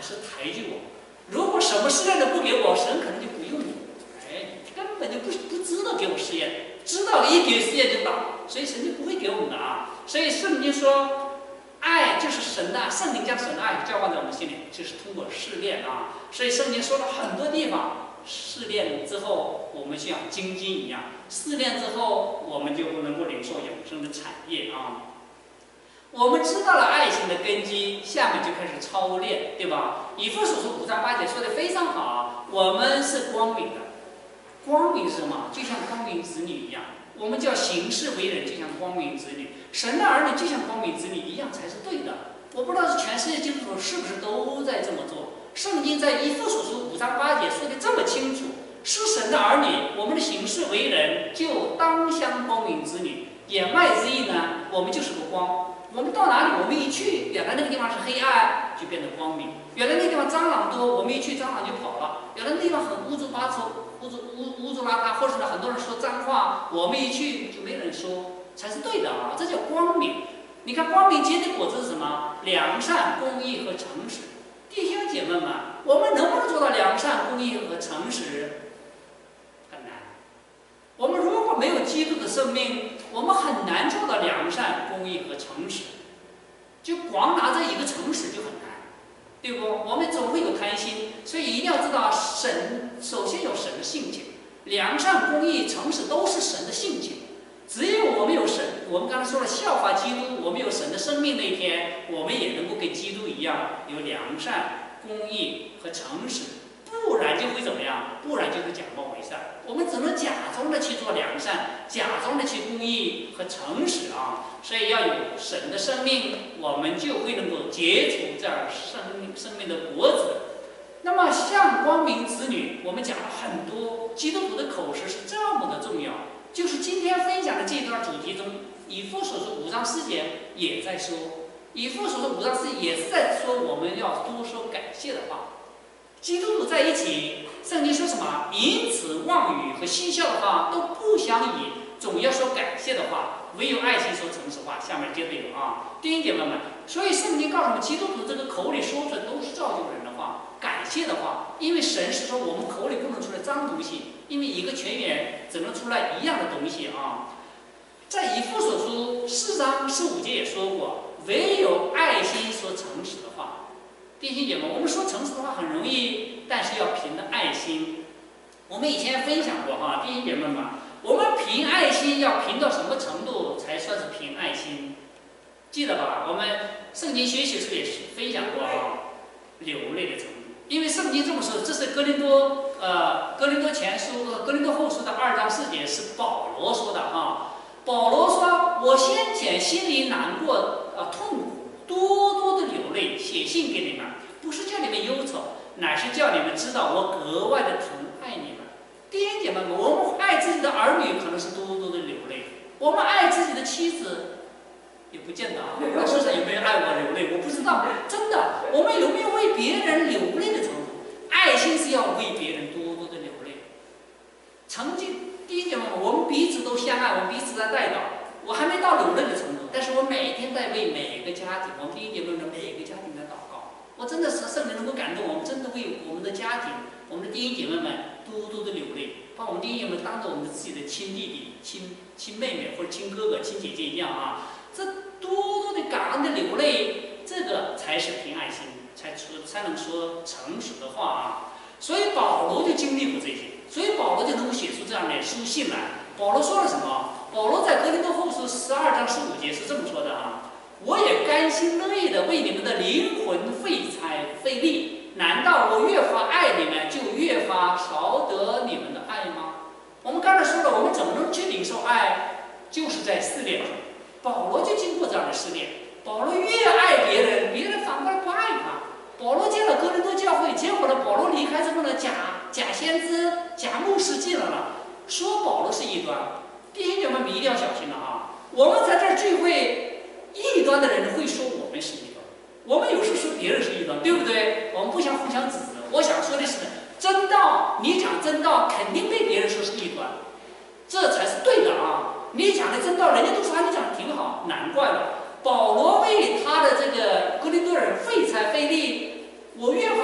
是抬举我。如果什么试验都不给我，神可能就不用我，哎，根本就不不知道给我试验，知道一给试验就倒，所以神就不会给我们的啊。所以圣经说，爱就是神的，圣灵将神的爱浇灌在我们心里，就是通过试炼啊。所以圣经说了很多地方，试炼之后我们像精金一样，试炼之后我们就能够领受永生的产业啊。我们知道了爱心的根基，下面就开始操练，对吧？以弗所书五章八节说的非常好，我们是光明的，光明是什么？就像光明子女一样，我们叫行事为人，就像光明子女。神的儿女就像光明子女一样才是对的。我不知道是全世界基督徒是不是都在这么做？圣经在以弗所书五章八节说的这么清楚，是神的儿女，我们的行事为人就当像光明子女。言外之意呢，我们就是个光。我们到哪里，我们一去，原来那个地方是黑暗，就变得光明；原来那个地方蟑螂多，我们一去，蟑螂就跑了；原来那地方很污浊八糟、污浊污污浊邋遢，或者是很多人说脏话，我们一去就没人说，才是对的啊！这叫光明。你看，光明结的果子是什么？良善、公义和诚实。弟兄姐妹们，我们能不能做到良善、公义和诚实？很难。我们如果没有基督的生命，我们很难做到良善、公义和诚实。就光拿这一个诚实就很难，对不？我们总会有贪心，所以一定要知道神首先有神的性情，良善、公义、诚实都是神的性情。只有我们有神，我们刚才说了效法基督，我们有神的生命那一天，我们也能够跟基督一样有良善、公义和诚实。不然就会怎么样？不然就会假冒伪善。我们只能假装的去做良善，假装的去公义和诚实啊。所以要有神的生命，我们就会能够结出这样生命生命的果子。那么像光明子女，我们讲了很多，基督徒的口实是这么的重要。就是今天分享的这段主题中，以弗所书五章四节也在说，以弗所书五章四节也是在说我们要多说感谢的话。基督徒在一起，圣经说什么？因此妄语和嬉笑的话都不相宜，总要说感谢的话，唯有爱心说诚实话。下面接着有啊，弟兄姐妹们，所以圣经告诉我们，基督徒这个口里说出来都是造就人的话，感谢的话，因为神是说我们口里不能出来脏东西，因为一个泉源只能出来一样的东西啊。在以弗所书四章十五节也说过，唯有爱心说诚实的话。弟兄姐妹，我们说诚实的话很容易，但是要凭着爱心。我们以前分享过哈，弟兄姐妹们，我们凭爱心要凭到什么程度才算是凭爱心？记得吧？我们圣经学习时也是分享过啊，流泪的程度。因为圣经这么说，这是哥林多呃哥林多前书和哥林多后书的二章四节，是保罗说的啊。保罗说：“我先前心里难过呃痛苦。”多多的流泪，写信给你们，不是叫你们忧愁，乃是叫你们知道我格外的疼爱你们。弟兄姐妹们，我们爱自己的儿女可能是多多的流泪，我们爱自己的妻子也不见得啊。我不知道世上有没有爱我流泪，我不知道。真的，我们有没有为别人流泪的程度？爱心是要为别人多多的流泪。曾经，弟兄姐妹们，我们彼此都相爱，我们彼此在带祷。我还没到流泪的程度，但是我每天在为每个家庭，我们弟兄姐妹们每个家庭在祷告。我真的是圣灵能够感动我们，真的为我们的家庭、我们的弟兄姐妹们多多的流泪，把我们弟兄姐妹们当做我们自己的亲弟弟、亲亲妹妹或者亲哥哥、亲姐姐一样啊！这多多的感恩的流泪，这个才是凭爱心，才说才能说成熟的话啊！所以保罗就经历过这些，所以保罗就能够写出这样的书信来。保罗说了什么？保罗在哥林多后书十二章十五节是这么说的啊：我也甘心乐意的为你们的灵魂费财费力，难道我越发爱你们，就越发少得你们的爱吗？我们刚才说了，我们怎么能去领受爱？就是在试炼中。保罗就经过这样的试炼，保罗越爱别人，别人反过来不爱他。保罗进了哥林多教会，结果呢，保罗离开之后呢，假假先知、假牧师进来了，说保罗是异端。弟兄姐妹们一定要小心了啊！我们在这儿聚会，异端的人会说我们是异端，我们有时说别人是异端，对不对？我们不想互相指责。我想说的是，真道，你讲真道，肯定被别人说是异端，这才是对的啊！你讲的真道，人家都说你讲的挺好，难怪了。保罗为他的这个哥林多人费财费力，我越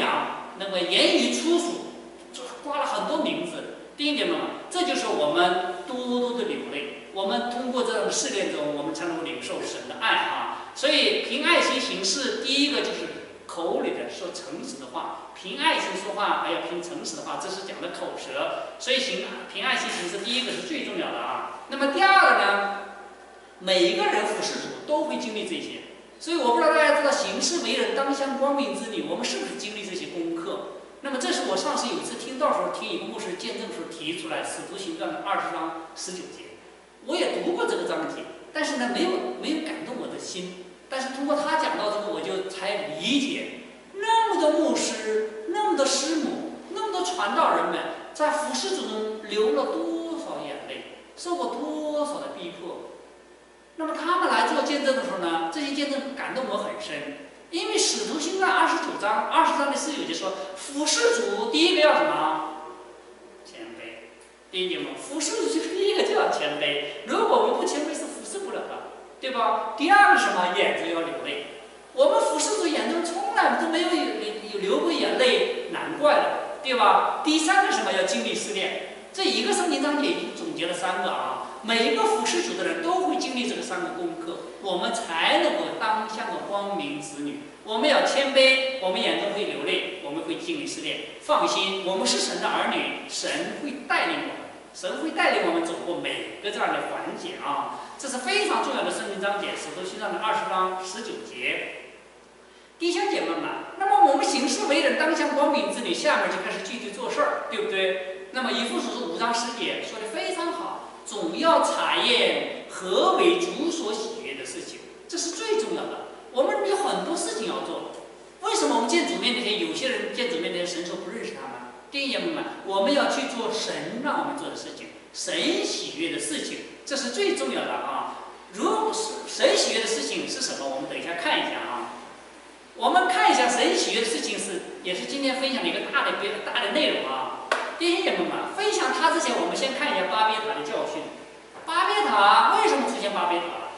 良，那么言语粗俗，挂了很多名字。弟兄姐妹们，这就是我们多多的流泪。我们通过这样的试炼中，我们才能够领受神的爱啊。所以凭爱心行事，第一个就是口里的说诚实的话，凭爱心说话，还要凭诚实的话，这是讲的口舌。所以行凭爱心行事，第一个是最重要的啊。那么第二个呢，每一个人服侍主都会经历这些。所以我不知道大家知道，行事为人当像光明之女，我们是不是经历这些功课？那么这是我上次有一次听到时候听一个牧师见证时候提出来，《使徒行传》的二十章十九节，我也读过这个章节，但是呢，没有没有感动我的心。但是通过他讲到这个，我就才理解，那么多牧师，那么多师母，那么多传道人们，在服侍之中流了多少眼泪，受过多少的逼迫。那么他们来做见证的时候呢，这些见证感动我很深。因为《使徒行传》二十九章二十章的十九节说，服侍主第一个要什么？谦卑。第一节嘛，服侍主就是第一个就要谦卑。如果我们不谦卑，是服侍不了的，对吧？第二个是什么？眼睛要流泪。我们服侍主眼中从来都没有有流过眼泪，难怪了，对吧？第三个是什么？要经历试炼。这一个圣经章节已经总结了三个啊。每一个服侍主的人都会经历这个三个功课，我们才能够当像个光明子女。我们要谦卑，我们眼中会流泪，我们会经历试炼。放心，我们是神的儿女，神会带领我们，神会带领我们走过每个这样的环节啊！这是非常重要的圣经章节，《使徒行传》的二十章十九节。弟兄姐妹们，那么我们行事为人当像光明子女，下面就开始具体做事儿，对不对？那么以弗所书五章十节说的非常好。总要查验何为主所喜悦的事情，这是最重要的。我们有很多事情要做。为什么我们见主面那天，有些人见主面那天，神说不认识他们？弟兄们，我们要去做神让我们做的事情，神喜悦的事情，这是最重要的啊。如果神喜悦的事情是什么？我们等一下看一下啊。我们看一下神喜悦的事情是，也是今天分享的一个大的大的内容啊。弟兄姐妹们，分享它之前，我们先看一下巴别塔的教训。巴别塔为什么出现巴别塔？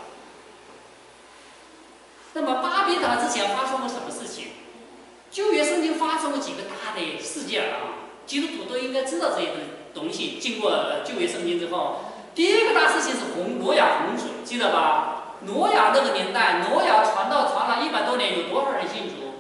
那么巴别塔之前发生过什么事情？旧约圣经发生过几个大的事件啊，基督徒都应该知道这些东西。经过旧约圣经之后，第一个大事情是洪挪亚洪水，记得吧？挪亚那个年代，挪亚传道传了一百多年，有多少人信主？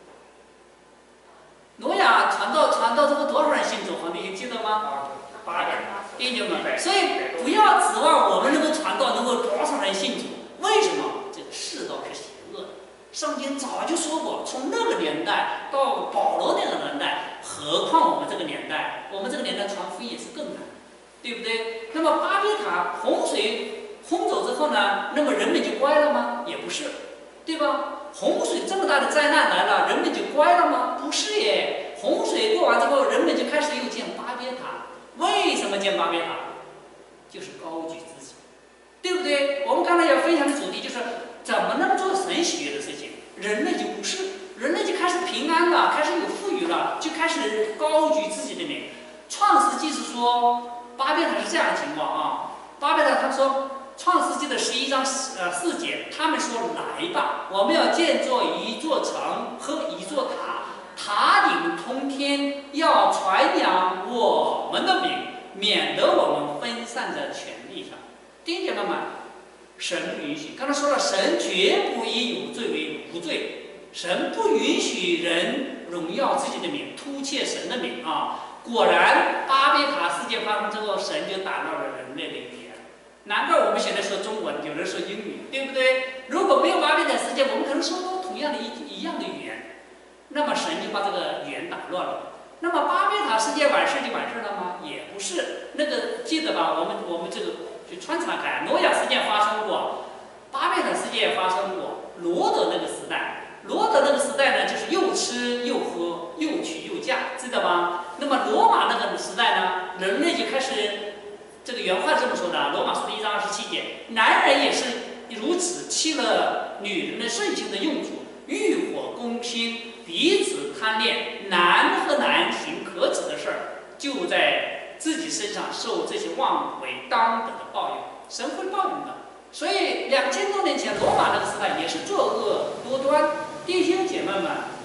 挪亚传道传道之后多少人信主？皇帝记得吗？八个人，弟兄们。所以不要指望我们能够传道能够多少人信主。为什么？这个世道是邪恶的。圣经早就说过，从那个年代到保罗那个年代，何况我们这个年代，我们这个年代传福音也是更难，对不对？那么巴别塔洪水轰走之后呢，那么人们就乖了吗？也不是，对吧？洪水这么大的灾难来了，人们就乖了吗？不是耶。洪水过完之后，人们就开始又建巴别塔。为什么建巴别塔？就是高举自己，对不对？我们刚才要分享的主题就是怎么能做神喜悦的事情。人类就不是，人类就开始平安了，开始有富裕了，就开始高举自己的名。创世纪是说巴别塔是这样的情况啊，巴别塔他说。创世纪的十一章呃四节，他们说来吧，我们要建造一座城和一座塔，塔顶通天，要传扬我们的名，免得我们分散在权力上。弟兄姐妹们，神不允许。刚才说了，神绝不以有罪为无罪，神不允许人荣耀自己的名，凸窃神的名啊。果然，巴别塔事件发生之后，神就打乱了人类的语言。难怪我们现在说中文，有人说英语，对不对？如果没有巴别塔事件，我们可能说都同样的一一样的语言，那么神就把这个语言打乱了。那么巴别塔事件完事就完事了吗？也不是。那个记得吧？我们我们这个去穿插开，挪亚事件发生过，巴别塔事件发生过，罗德那个时代，罗德那个时代呢，就是又吃又喝，又娶又嫁，知道吧？那么罗马那个时代呢，人类就开始。这个原话这么说的，《罗马书》的一章二十七节，男人也是如此，弃了女人的圣性的用处，欲火攻心，彼此贪恋，男和男行可耻的事儿，就在自己身上受这些妄为当等的报应。神会报应的。所以两千多年前，罗马那个时代也是作恶多端。弟兄姐妹们，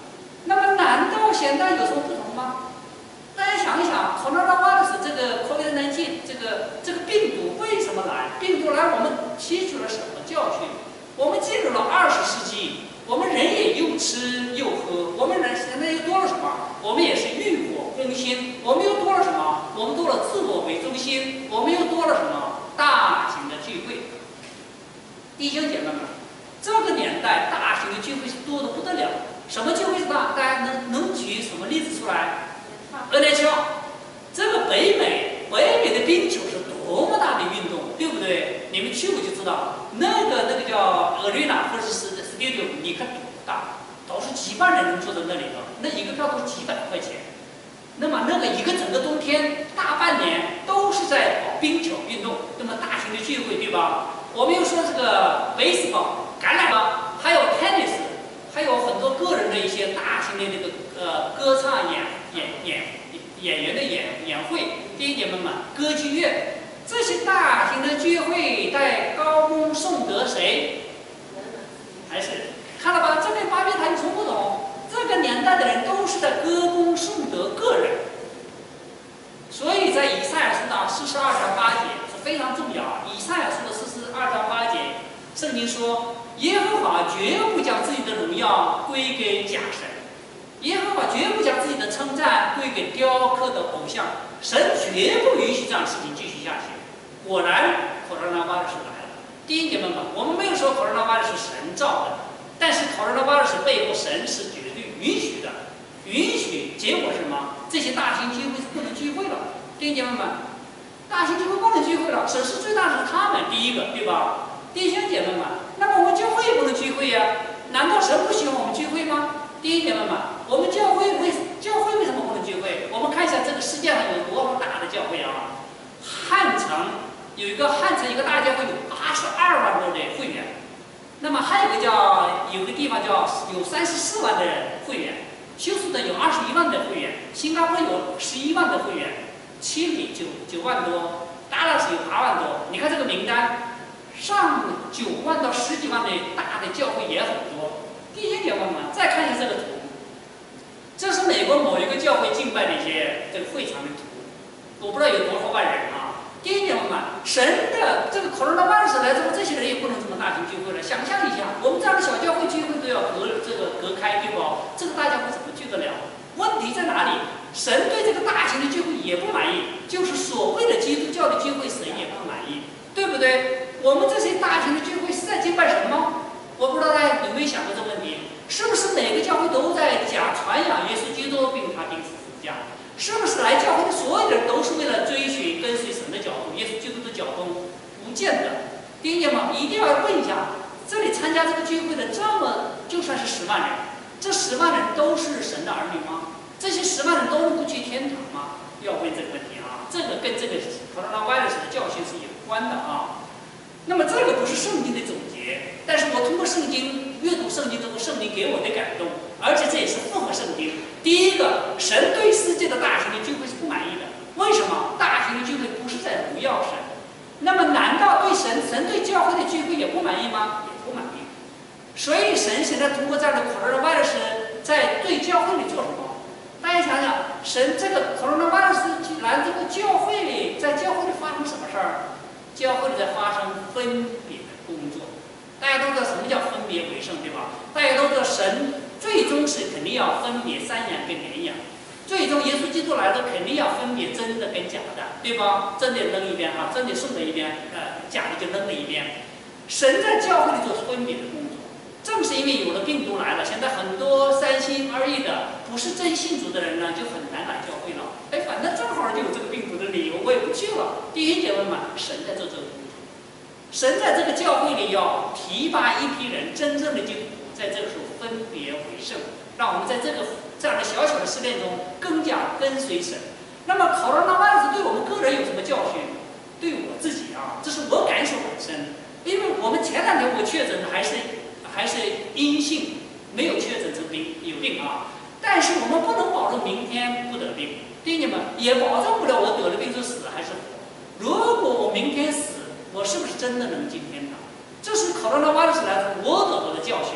那么难道现在有什么不同吗？大家想一想 ，coronavirus 这个 COVID 十九 这个这个病毒为什么来？病毒来，我们吸取了什么教训？我们进入了二十世纪，我们人也又吃又喝，我们人现在又多了什么？我们也是欲火攻心，我们又多了什么？我们多了自我为中心，我们又多了什么？大型的聚会。弟兄姐妹们，这个年代大型的聚会是多得不得了。什么聚会是大？大家能能举什么例子出来 ？N H L， 这个北美北美的冰球是多么大的运动，对不对？你们去过就知道，那个那个叫 arena 或者是 stadium， 你看多大，都是几万人能坐在那里头，那一个票都是几百块钱。那么那个一个整个冬天大半年都是在搞冰球运动，那么大型的聚会，对吧？我们又说这个 baseball 橄榄球，还有 tennis， 还有很多个人的一些大型的这个呃歌唱演演演演员的演演会，弟兄姐妹们，歌剧院这些大型的聚会在高峰颂德谁？还是看了吧？这跟巴别塔有什么不同？这个年代的人都是在歌功颂德个人，所以在以赛亚书的四十二章八节是非常重要。以赛亚书的四十二章八节，圣经说：耶和华绝不将自己的荣耀归给假神，耶和华绝不将自己的称赞归给雕刻的偶像，神绝不允许这样的事情继续下去。果然 ，coronavirus 来了。弟兄姐妹们，我们没有说 coronavirus 是神造的，但是 coronavirus 背后神是绝对允许的，允许结果是什么？这些大型聚会是不能聚会了。弟兄姐妹们，大型聚会不能聚会了，损失最大的是他们，第一个，对吧？弟兄姐妹们，那么我们教会也不能聚会呀？难道神不喜欢我们聚会吗？弟兄姐妹们，我们教会为教会为什么不能聚会？我们看一下这个世界上有多么大的教会啊！汉城有一个汉城一个大教会有八十二万多的会员。那么还有个叫有个地方叫有三十四万的会员，休斯顿有二十一万的会员，新加坡有十一万的会员，七里九九万多，达拉斯有八万多。你看这个名单，上九万到十几万的大的教会也很多。弟兄姐妹们，再看一下这个图，这是美国某一个教会敬拜的一些这个会场的图，我不知道有多少万人啊。弟兄姐妹们，神的这个 coronavirus 来之后，这些人也不能这么大型聚会了。想象一下，我们这样的小教会聚会都要隔这个隔开，对不？这个大家会怎么聚得了？问题在哪里？神对这个大型的聚会也不满意，就是所谓的基督教的聚会，神也不满意，对不对？我们这些大型的聚会是在敬拜神吗？我不知道大家有没有想过这个问题？是不是每个教会都在讲传扬耶稣基督并他钉十字架？是不是来教会的所有的人都是为了追寻跟随神的脚步，耶稣基督的脚步？不见得。弟兄姐妹，一定要问一下，这里参加这个聚会的这么就算是十万人，这十万人都是神的儿女吗？这些十万人都能够去天堂吗？要问这个问题啊，这个跟这个 coronavirus 的教训是有关的啊。那么这个不是圣经的总结，但是我通过圣经阅读圣经之后，圣经给我的感动，而且这也是符合圣经。第一个，神对世界的大型的聚会是不满意的。为什么？大型的聚会不是在荣耀神。那么难道对神神对教会的聚会也不满意吗？也不满意。所以神现在通过这样的 coronavirus 在对教会里做什么？大家想想，神这个 coronavirus 来这个教会里，在教会里发生什么事儿？教会里在发生分别的工作。大家都知道什么叫分别为圣，对吧？大家都知道神最终是肯定要分别山羊跟绵羊，最终耶稣基督来了肯定要分别真的跟假的，对吧？真的扔一边啊，真的送在一边，呃，假的就扔在一边。神在教会里做分别的工作，正是因为有了病毒来了，现在很多三心二意的不是真信主的人呢，就很难来教会了。哎，反正正好就有这个病毒的理由，我也不去了。弟兄姐妹们，神在做这个工作，神在这个教会里要提拔一批人，真正的基督徒在这个时候分别为圣，让我们在这个这样的小小的试炼中更加跟随神。那么 coronavirus 对我们个人有什么教训？对我自己啊，这是我感受很深，因为我们前两天我确诊还是还是阴性，没有确诊成病有病啊。但是我们不能保证明天不得病，弟兄们也保证不了我得了病是死还是活。如果我明天死，我是不是真的能进天堂？这是 coronavirus 来自我得到的教训。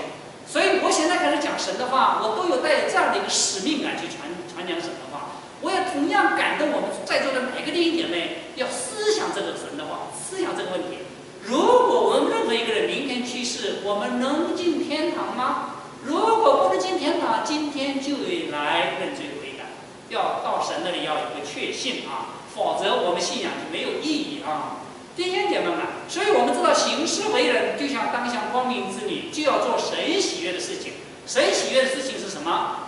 所以我现在开始讲神的话，我都有带有这样的一个使命感去传传讲神的话。我也同样感动我们在座的每个弟兄姐妹要思想这个神的话，思想这个问题。如果我们任何一个人明天去世，我们能进天堂吗？如果不能进天堂，今天就来认罪悔改，要到神那里要有个确信啊，否则我们信仰就没有意义啊。弟兄姐妹们，所以我们知道行事为人就像当向光明之女，就要做神喜悦的事情。神喜悦的事情是什么？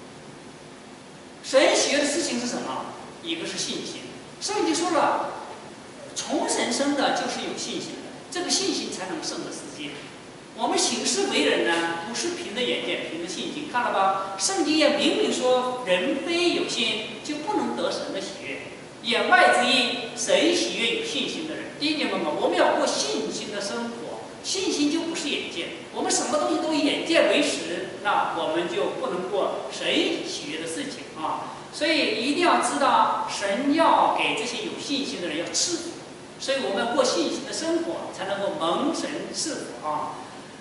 神喜悦的事情是什么？一个是信心。圣经说了，从神生的就是有信心的，这个信心才能胜得世界。我们行事为人呢，不是凭着眼见，凭着信心，看了吧？圣经也明明说，人非有心就不能得神的喜悦。言外之意，谁喜悦有信心的人？弟兄姐妹们，我们要过信心的生活，信心就不是眼见。我们什么东西都以眼见为实，那我们就不能过谁喜悦的事情啊！所以一定要知道，神要给这些有信心的人要赐福，所以我们要过信心的生活，才能够蒙神赐福啊！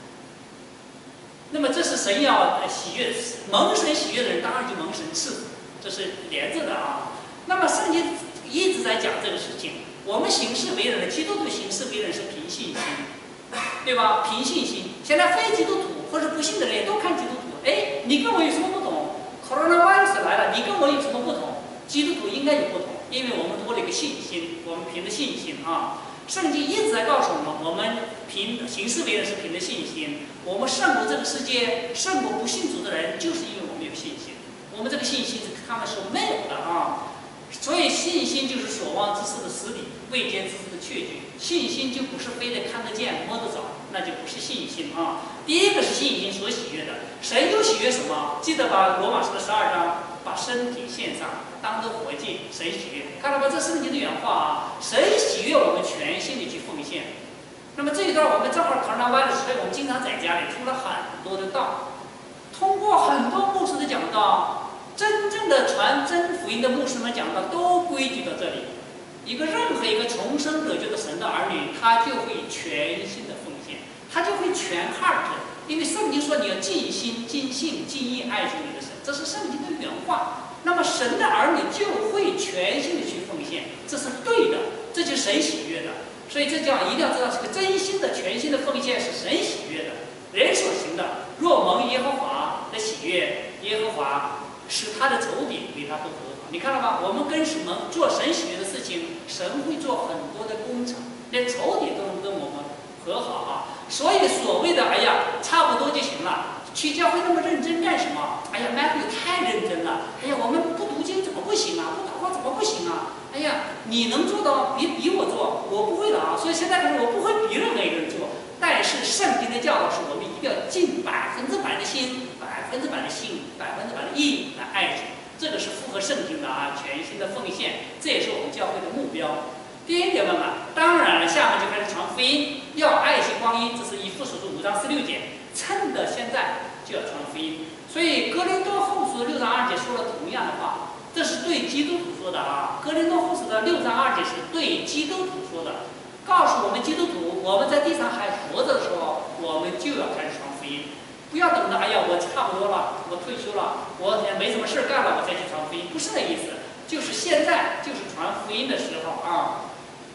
那么这是神要喜悦，蒙神喜悦的人，当然就蒙神赐福，这是连着的啊。那么圣经一直在讲这个事情，我们行事为人的基督徒行事为人是凭信心，对吧？凭信心。现在非基督徒或者不信的人都看基督徒，哎，你跟我有什么不同 ？Coronavirus 来了，你跟我有什么不同？基督徒应该有不同，因为我们多了一个信心，我们凭着信心啊。圣经一直在告诉我们，我们凭行事为人是凭着信心。我们胜过这个世界，胜过不信主的人，就是因为我们有信心。我们这个信心是他们所没有的啊。所以信心就是所望之事的实底，未见之事的确据。信心就不是非得看得见、摸得着，那就不是信心啊。第一个是信心所喜悦的，神又喜悦什么？记得把罗马书的十二章，把身体献上，当作活祭，神喜悦。看到吧，这圣经的原话啊，神喜悦我们全心的去奉献。那么这一段我们正好谈到湾的时候，我们经常在家里听了很多的道，通过很多牧师的讲道。真正的传真福音的牧师们讲的都归结到这里，一个任何一个重生得救的神的儿女，他就会全心的奉献，他就会全 heart， 因为圣经说你要尽心、尽性、尽意爱主你的神，这是圣经的原话。那么神的儿女就会全心的去奉献，这是对的，这就是神喜悦的。所以这叫一定要知道，这个真心的、全心的奉献是神喜悦的。人所行的，若蒙耶和华的喜悦，耶和华使他的仇敌与他都和好。你看到吗？我们跟什么做神喜悦的事情，神会做很多的工程，连仇敌都能跟我们和好啊。所以所谓的哎呀，差不多就行了，去教会那么认真干什么？哎呀 ，Matthew 太认真了。哎呀，我们不读经怎么不行啊？不祷告怎么不行啊？哎呀，你能做到，别比我做，我不会的啊。所以现在开始，我不会比任何一个人做。但是圣经的教导是我们一定要尽百分之百的心、百分之百的心、百分之百的意来爱主，这个是符合圣经的啊，全心的奉献，这也是我们教会的目标。弟兄姐妹们，当然了，下面就开始传福音，要爱惜光阴，这是以弗所书五章十六节，趁着现在就要传福音。所以哥林多后书六章二节说了同样的话，这是对基督徒说的啊。哥林多后书的六章二节是对基督徒说的。告诉我们基督徒，我们在地上还活着的时候，我们就要开始传福音，不要等到哎呀我差不多了，我退休了，我也没什么事干了，我再去传福音，不是那意思，就是现在就是传福音的时候啊。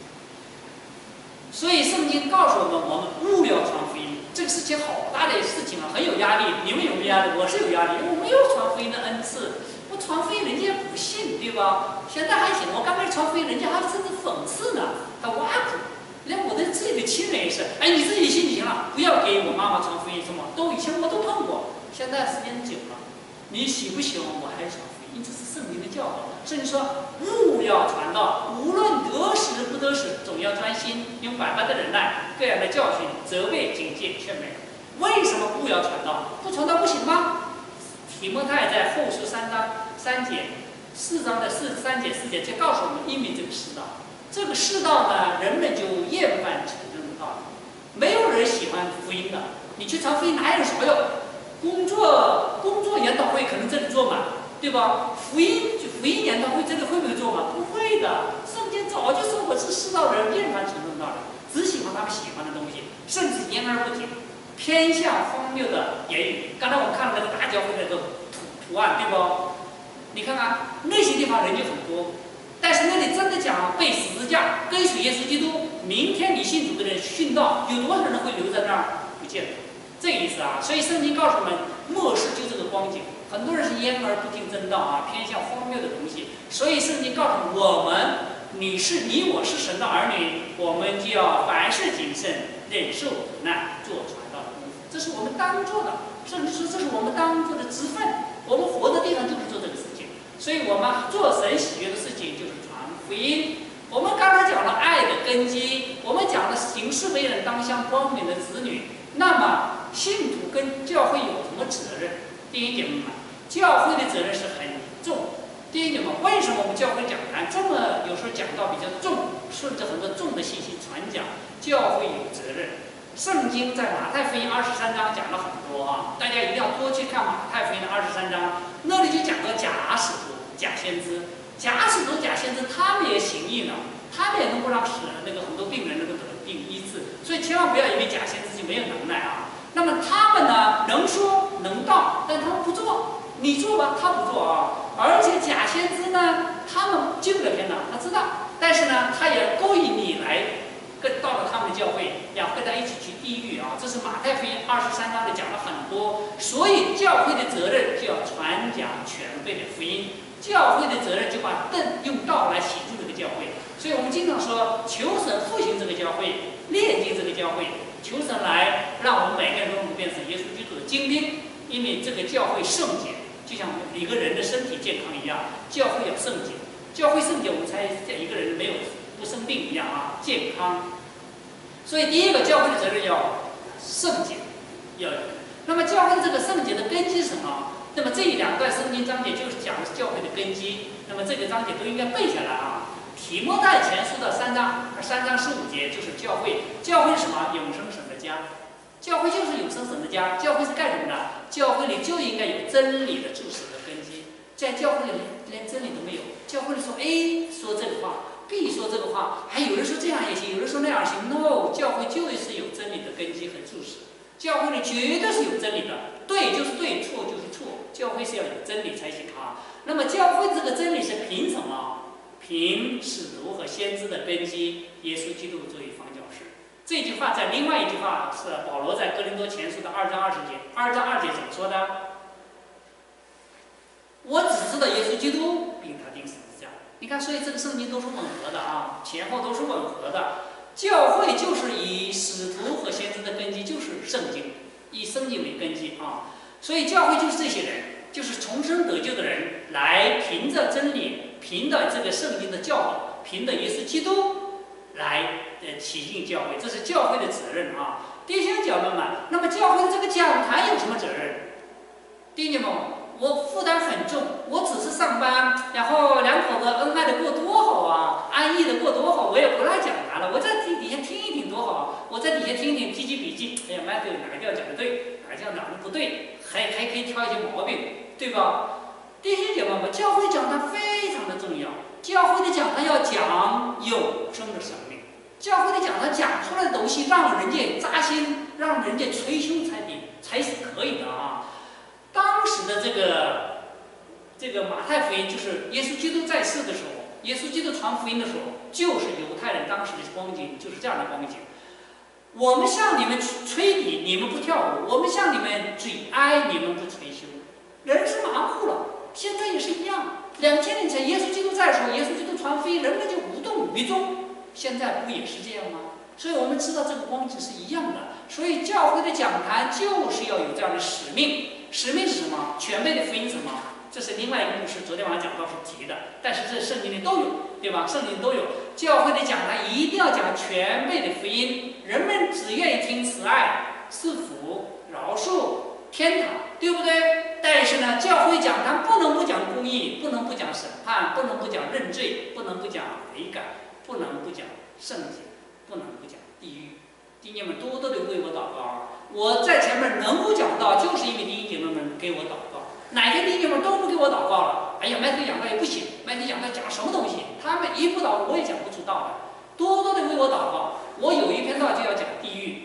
所以圣经告诉我们，我们务要传福音，这个事情好大的事情啊，很有压力。你们有没有压力？我是有压力，因为我没有传福音的恩赐，我传福音人家不信，对吧？现在还行，我刚开始传福音，人家还甚至讽刺呢，还挖苦。连我的自己的亲人也是，哎，你自己信就行了，不要给我妈妈传福音什么，都以前我都碰过，现在时间久了，你喜不喜欢我还是传福音，这是圣经的教导。圣经说，务要传道，无论得时不得时，总要专心，用百般的忍耐，各样的教训，责备、警戒、劝勉。为什么务要传道？不传道不行吗？提摩太在后书三章三节，四章的四三节四节就告诉我们，因为这个世道。这个世道呢，人们就厌烦纯正的道理，没有人喜欢福音的。你去传福音，哪有人少要？工作工作研讨会可能这里坐满，对吧？福音福音研讨会这里会不会坐满？不会的。圣经早就说过，这世道人厌烦纯正的道理，只喜欢他们喜欢的东西，甚至言而不听。 偏向荒谬的言语。刚才我们看了那个大教会的那个图图案，对不？你看看那些地方人就很多，但是那里真的讲被十字架跟随耶稣基督，明天你信主的人殉道，有多少人会留在那儿？不见得，这个意思啊。所以圣经告诉我们，末世就这个光景，很多人是掩耳不听真道啊，偏向荒谬的东西。所以圣经告诉我们，你是你我是神的儿女，我们就要凡事谨慎，忍受苦难，做传道的功夫，这是我们当做的，甚至说这是我们当做的职分。我们活的地方就是做这个事情，所以我们做神喜悦的事情就是传福音。我们刚才讲了爱的根基，我们讲了行事为人当像光明的子女。那么信徒跟教会有什么责任？弟兄姐妹们，教会的责任是很重。弟兄姐妹，为什么我们教会讲坛这么有时候讲到比较重，顺着很多重的信息传讲？教会有责任。圣经在马太福音二十三章讲了很多啊，大家一定要多去看马太福音的二十三章，那里就讲到假使徒、假先知、假使徒、假先知，他们也行义呢，他们也能够让使那个很多病人能够得病医治，所以千万不要以为假先知就没有能耐啊。那么他们呢，能说能道，但他们不做，你做吧，他不做啊。而且假先知呢，他们进不了天堂，他知道，但是呢，他也勾引你来。跟到了他们的教会，要跟他一起去地狱啊！这是马太福音二十三章里讲了很多，所以教会的责任就要传讲全备的福音，教会的责任就把正用道来洗净这个教会。所以我们经常说，求神复兴这个教会，炼净这个教会，求神来让我们每个人都能变成耶稣基督的精兵，因为这个教会圣洁，就像一个人的身体健康一样，教会要圣洁，教会圣洁，我们才一个人没有不生病一样啊，健康。所以第一个，教会的责任要圣洁，要有。那么教会这个圣洁的根基是什么？那么这两段圣经章节就是讲的是教会的根基。那么这个章节都应该背下来啊。提摩太前书的三章三章十五节就是教会，教会是什么？永生神的家。教会就是永生神的家。教会是干什么的？教会里就应该有真理的注释和根基。在教会里连真理都没有，教会里说 A 说这个话。B 说这个话，还有人说这样也行，有人说那样行。No， 教会就是有真理的根基和注释。教会里绝对是有真理的，对就是对，错就是错。教会是要有真理才行啊。那么教会这个真理是凭什么？凭使徒和先知的根基，耶稣基督作为方教师。这句话在另外一句话是保罗在哥林多前书的二章二十节，二章二节怎么说的？我只知道耶稣基督，并他钉十字架。你看，所以这个圣经都是吻合的啊，前后都是吻合的。教会就是以使徒和先知的根基，就是圣经，以圣经为根基啊。所以教会就是这些人，就是重生得救的人，来凭着真理，凭着这个圣经的教导，凭着耶稣基督来呃起进教会，这是教会的责任啊。弟兄姐妹们，那么教会这个讲坛有什么责任？弟兄们，我负担很重，我只是上班，然后两口子恩爱的过多好啊，安逸的过多好，我也不来讲坛了，我在底下听一听多好，我在底下听一听，记记笔记，哎呀，麦克哪个调讲的对，哪个调讲的不对，还还可以挑一些毛病，对吧？弟兄姐妹们，教会讲坛非常的重要，教会的讲坛要讲永生的生命，教会的讲坛讲出来的东西让人家扎心，让人家捶胸才底才是可以的啊。当时的这个这个马太福音，就是耶稣基督在世的时候，耶稣基督传福音的时候，就是犹太人当时的光景，就是这样的光景。我们向你们吹笛，你们不跳舞；我们向你们举哀，你们不捶胸。人是麻木了，现在也是一样。两千年前耶稣基督在的时候，耶稣基督传福音，人们就无动于衷。现在不也是这样吗？所以我们知道这个光景是一样的。所以教会的讲坛就是要有这样的使命。使命是什么？全备的福音是什么？这是另外一个牧师昨天晚上讲到是提的，但是这圣经里都有，对吧？圣经都有。教会的讲坛一定要讲全备的福音，人们只愿意听慈爱、赐福、饶恕、天堂，对不对？但是呢，教会讲坛不能不讲公义，不能不讲审判，不能不讲认罪，不能不讲悔改，不能不讲圣洁，不能不讲地狱。弟兄们多多的为我祷告啊！我在前面能够讲到，就是因为弟兄姐妹们给我祷告。哪天弟兄姐妹都不给我祷告了，哎呀，麦克讲道也不行，麦克讲道讲什么东西？他们一不祷，我也讲不出道来。多多的为我祷告。我有一篇道就要讲地狱，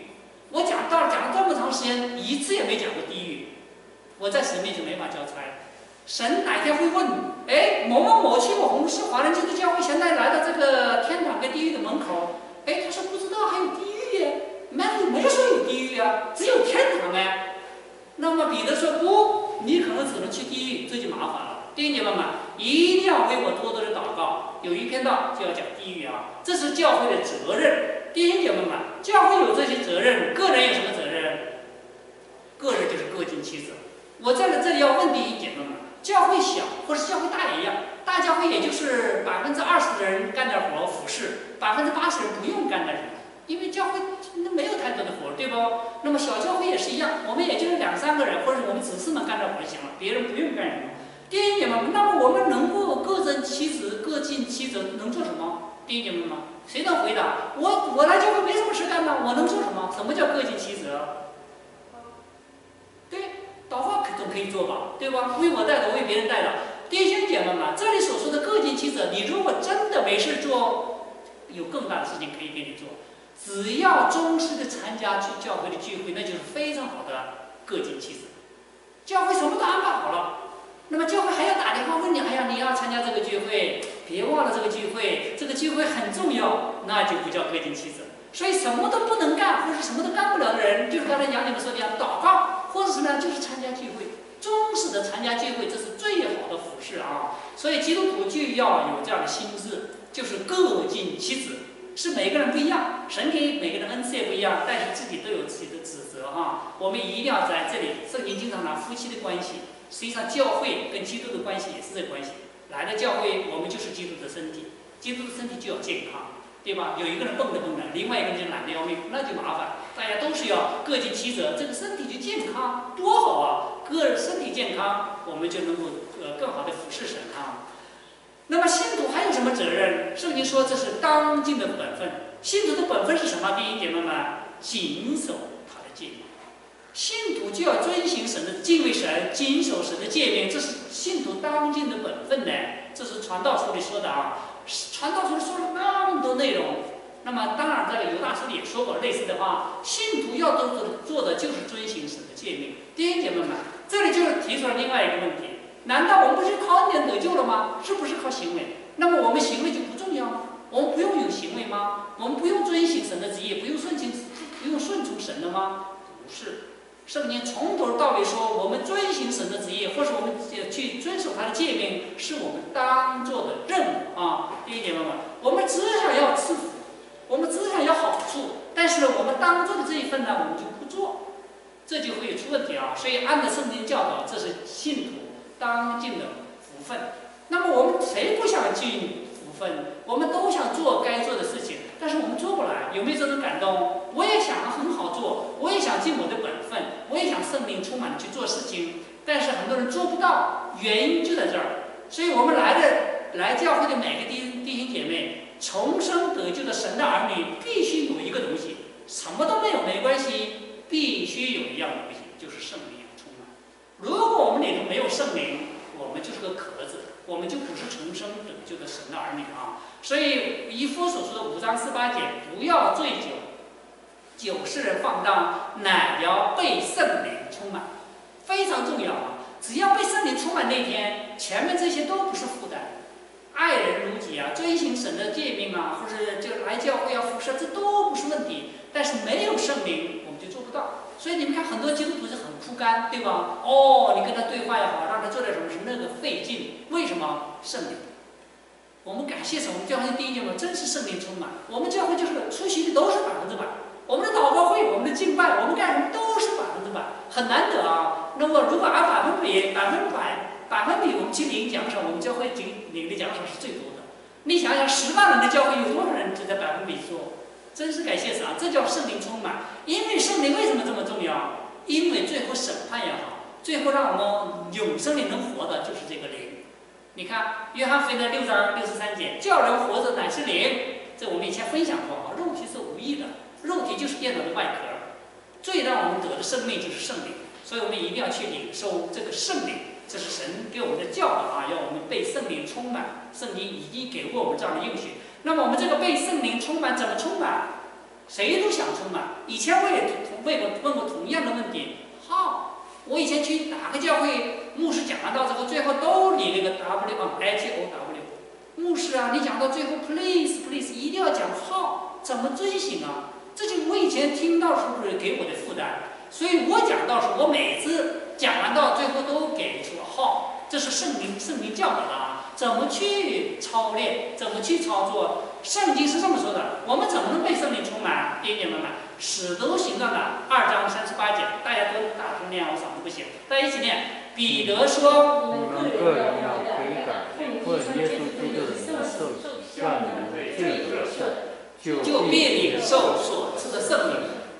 我讲道讲了这么长时间，一次也没讲过地狱，我在神面前没法交差。神哪天会问，哎，某某某去过红石华人基督教会，现在来到这个天堂跟地狱的门口，哎，他说不知道还有地狱耶，没没说有地狱啊，只有天堂哎。那么彼得说不，你可能只能去地狱，这就麻烦了。弟兄姐妹们，一定要为我多多的祷告。有一篇道就要讲地狱啊，这是教会的责任。弟兄姐妹们，教会有这些责任，个人有什么责任？个人就是各尽其责。我在这里要问弟兄姐妹们，教会小或者教会大也一样，大教会也就是百分之二十的人干点活服侍，百分之八十人不用干点什么，因为教会那没有太多的活，对不？那么小教会也是一样，我们也就是两三个人，或者我们执事们干点活就行了，别人不用干什么。弟兄姐妹们，那么我们能够各尽其职，各尽其责，能做什么？弟兄姐妹们，谁能回答？我我来教会没什么事干呢，我能做什么？什么叫各尽其责？对，祷告可总可以做吧，对吧？为我代祷，为别人代祷。弟兄姐妹们，这里所说的各尽其责，你如果真的没事做，有更大的事情可以给你做。只要忠实的参加去教会的聚会，那就是非常好的各尽其责。教会什么都安排好了。那么教会还要打电话问你，哎呀，你要参加这个聚会，别忘了这个聚会，这个聚会很重要，那就不叫各尽其责。所以什么都不能干，或者什么都干不了的人，就是刚才杨姐们说的样，祷告，或者什么样，就是参加聚会，忠实的参加聚会，这是最好的服事啊。所以基督徒就要有这样的心智，就是各尽其责。是每个人不一样，神给每个人恩赐也不一样，但是自己都有自己的职责哈。我们一定要在这里，圣经经常拿夫妻的关系。实际上，教会跟基督的关系也是这个关系。来了教会，我们就是基督的身体，基督的身体就要健康，对吧？有一个人蹦得蹦的，另外一个人就懒得要命，那就麻烦。大家都是要各尽其责，这个身体就健康，多好啊！个身体健康，我们就能够呃更好的服侍神啊。那么信徒还有什么责任？圣经说这是当尽的本分。信徒的本分是什么？弟兄姐妹们，谨守他的诫命。信徒就要遵行神的敬畏神，谨守神的诫命，这是信徒当尽的本分呢。这是传道书里说的啊。传道书里说了那么多内容，那么当然这个犹大书里也说过类似的话。信徒要都做的就是遵行神的诫命。弟兄姐妹们，这里就提出了另外一个问题：难道我们不是靠恩典得救了吗？是不是靠行为？那么我们行为就不重要吗？我们不用有行为吗？我们不用遵行神的旨意，不用顺行，不用顺从神的吗？不是。圣经从头到尾说，我们遵行神的旨意，或者我们去遵守他的诫命，是我们当做的任务啊！弟兄姐妹们，我们只想要赐福，我们只想要好处，但是我们当做的这一份呢，我们就不做，这就会出问题啊！所以按照圣经教导，这是信徒当尽的福分。那么我们谁不想尽福分？我们都想做该做的事情，但是我们做不来，有没有这种感动？我也想很好做，我也想尽我的本分，我也想圣灵充满的去做事情，但是很多人做不到，原因就在这儿。所以我们来的来教会的每个弟弟兄姐妹，重生得救的神的儿女，必须有一个东西，什么都没有没关系，必须有一样东西，就是圣灵充满。如果我们里头没有圣灵，我们就是个壳子，我们就不是重生得救的神的儿女啊。所以以弗所说的五章十八节，不要醉酒，酒使人放荡，乃要被圣灵充满，非常重要啊！只要被圣灵充满那天，前面这些都不是负担。爱人如己啊，遵行神的诫命啊，或者就来教会要服侍，这都不是问题。但是没有圣灵，我们就做不到。所以你们看，很多基督徒是很枯干，对吧？哦，你跟他对话也好，让他做点什么事，那个费劲。为什么？圣灵。我们感谢神，我们教会的弟兄姐妹真是圣灵充满。我们教会就是出席的都是百分之百，我们的祷告会、我们的敬拜、我们干什么都是百分之百，很难得啊。那么如果按百分比、百分百、百分比我们去领奖赏，我们教会领领的奖赏是最多的。你想想，十万人的教会有多少人只在百分比做？真是感谢神啊！这叫圣灵充满。因为圣灵为什么这么重要？因为最后审判也好，最后让我们永生里能活的就是这个灵。你看，约翰福音的六章六十三节，叫人活着乃是灵。这我们以前分享过啊，肉体是无益的，肉体就是电脑的外壳，最让我们得的生命就是圣灵，所以我们一定要去领受这个圣灵，这是神给我们的教导啊，要我们被圣灵充满。圣经已经给过我们这样的应许。那么我们这个被圣灵充满怎么充满？谁都想充满。以前我也问过问过同样的问题。好，我以前去哪个教会，牧师讲完道之后，最后都理那个 W 啊 H O W。牧师啊，你讲到最后 please please 一定要讲 how 怎么遵行啊？这就是我以前听到时候给我的负担。所以我讲道时，我每次讲完道最后都给出 how， 这是圣灵圣灵教导的啊，怎么去操练，怎么去操作。圣经是这么说的，我们怎么能被圣灵充满？弟兄姐妹们，使徒行传的二章三十八节，大家都大声念，我嗓子不行，大家一起念。彼得说：“ 你们个人要悔改，问耶稣基督的名受洗，让你们的罪得赦， 就必领受所赐的圣灵。”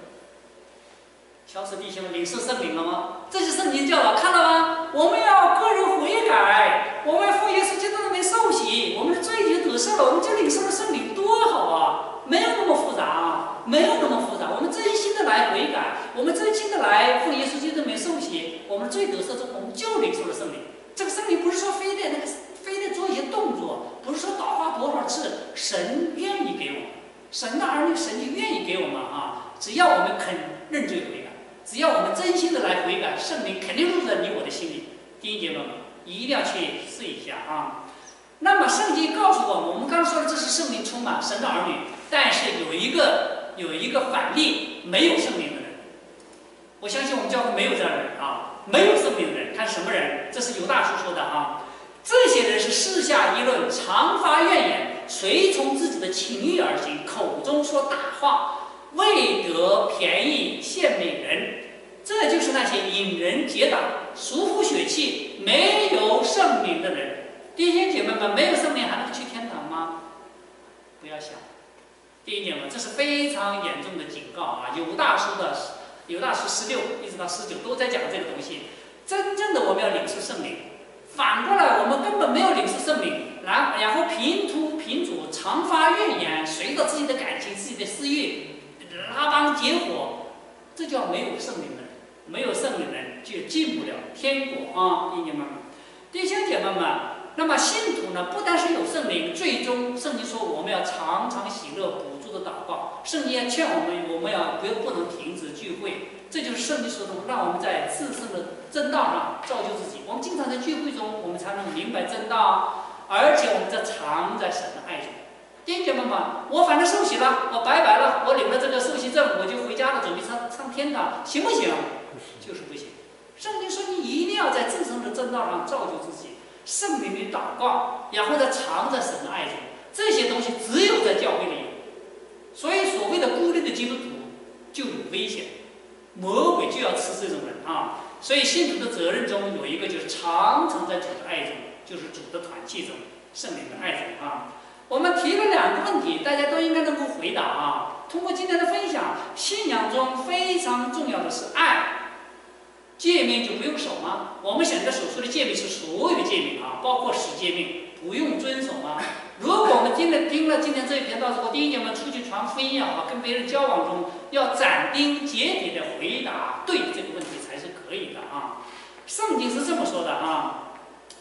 小死弟兄，领受圣灵了吗？这是圣经教导，看到吗？我们要个人悔改，我们要奉耶稣基督的名受洗，我们的罪就得赦了，我们就领受了圣灵，多好啊！没有那么复杂啊，没有那么复杂。我们真心的来悔改，我们真心的来奉耶稣基督的名受洗，我们罪得赦之后，我们就领受了圣灵。这个圣灵不是说非得那个非得做一些动作，不是说祷告多少次，神愿意给我们，神的儿女，神就愿意给我们啊！只要我们肯认罪悔改。只要我们真心的来悔改，圣灵肯定入在你我的心里。弟兄姐妹们，一定要去试一下啊！那么圣经告诉我们，我们刚刚说的这是圣灵充满神的儿女，但是有一个有一个反例，没有圣灵的人。我相信我们教会没有这样的人啊，没有圣灵的人，他是什么人？这是犹大书说的啊。这些人是世下议论，常发怨言，随从自己的情欲而行，口中说大话。为得便宜献美人，这就是那些引人结党、俗夫血气、没有圣灵的人。弟兄姐妹们，没有圣灵还能去天堂吗？不要想，弟兄姐妹们，这是非常严重的警告啊！犹大书的犹大书十六一直到十九都在讲这个东西。真正的我们要领受圣灵，反过来我们根本没有领受圣灵，然然后凭图凭主，常发怨言，随着自己的感情、自己的私欲。拉帮结伙，这叫没有圣灵的人。没有圣灵的人就进不了天国啊！弟兄姐妹们，弟兄姐妹们，那么信徒呢，不单是有圣灵，最终圣经说我们要常常喜乐，补助的祷告。圣经也劝我们，我们要不要不能停止聚会。这就是圣经说的，让我们在自身的真道上造就自己。我们经常在聚会中，我们才能明白真道，而且我们在常在神的爱中。弟兄姐妹们，我反正受洗了，我拜拜了，我领了这个受洗证，我就回家了，准备上上天堂，行不行？就是不行。圣经说你一定要在自身的正道上造就自己，圣灵的祷告，然后再藏在神的爱中，这些东西只有在教会里有。所以所谓的孤立的基督徒就有危险，魔鬼就要吃这种人啊。所以信徒的责任中有一个就是常常在主的爱中，就是主的团契中，圣灵的爱中啊。我们提了两个问题，大家都应该能够回答啊。通过今天的分享，信仰中非常重要的是爱，诫命就不用守吗？我们现在所说的诫命是所有的诫命啊，包括十诫命，不用遵守吗？如果我们今天听了今天这一篇道之后，弟兄姐妹出去传福音也好，跟别人交往中要斩钉截铁的回答对这个问题才是可以的啊。圣经是这么说的啊，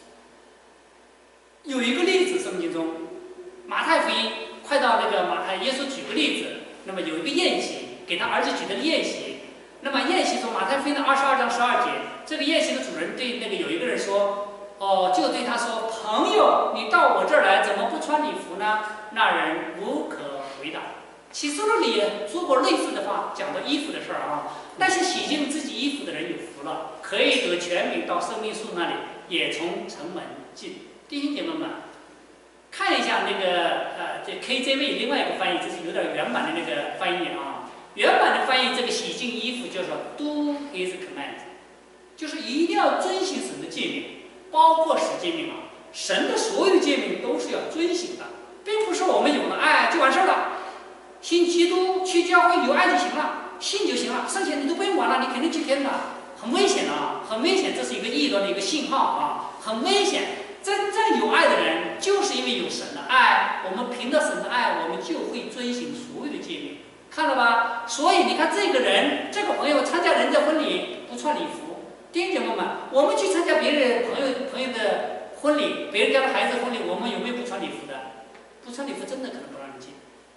有一个例子，圣经中。马太福音快到那个马太，耶稣举个例子，那么有一个宴席，给他儿子举的宴席。那么宴席中，马太福音的二十二章十二节，这个宴席的主人对那个有一个人说，哦，就对他说，朋友，你到我这儿来，怎么不穿礼服呢？那人无可回答。启示录里也说过类似的话，讲到衣服的事儿啊。那些洗净自己衣服的人有福了，可以得权柄到生命树那里，也从城门进。弟兄姐妹们。看一下那个呃，这 K J V 另外一个翻译，这是有点原版的那个翻译啊。原版的翻译，这个洗净衣服叫做 Do His command， 就是一定要遵行神的诫命，包括十诫命啊。神的所有诫命都是要遵行的，并不是我们有了爱就完事儿了。信基督去教会有爱就行了，信就行了，剩下你都不用管了，你肯定去天堂。很危险啊，很危险，这是一个异端的一个信号啊，很危险。真正有爱的人，就是因为有神的爱，我们凭着神的爱，我们就会遵行所有的诫命，看了吧？所以你看，这个人，这个朋友参加人的婚礼不穿礼服，弟兄姐妹们，我们去参加别人朋友朋友的婚礼，别人家的孩子婚礼，我们有没有不穿礼服的？不穿礼服真的可能不让人进。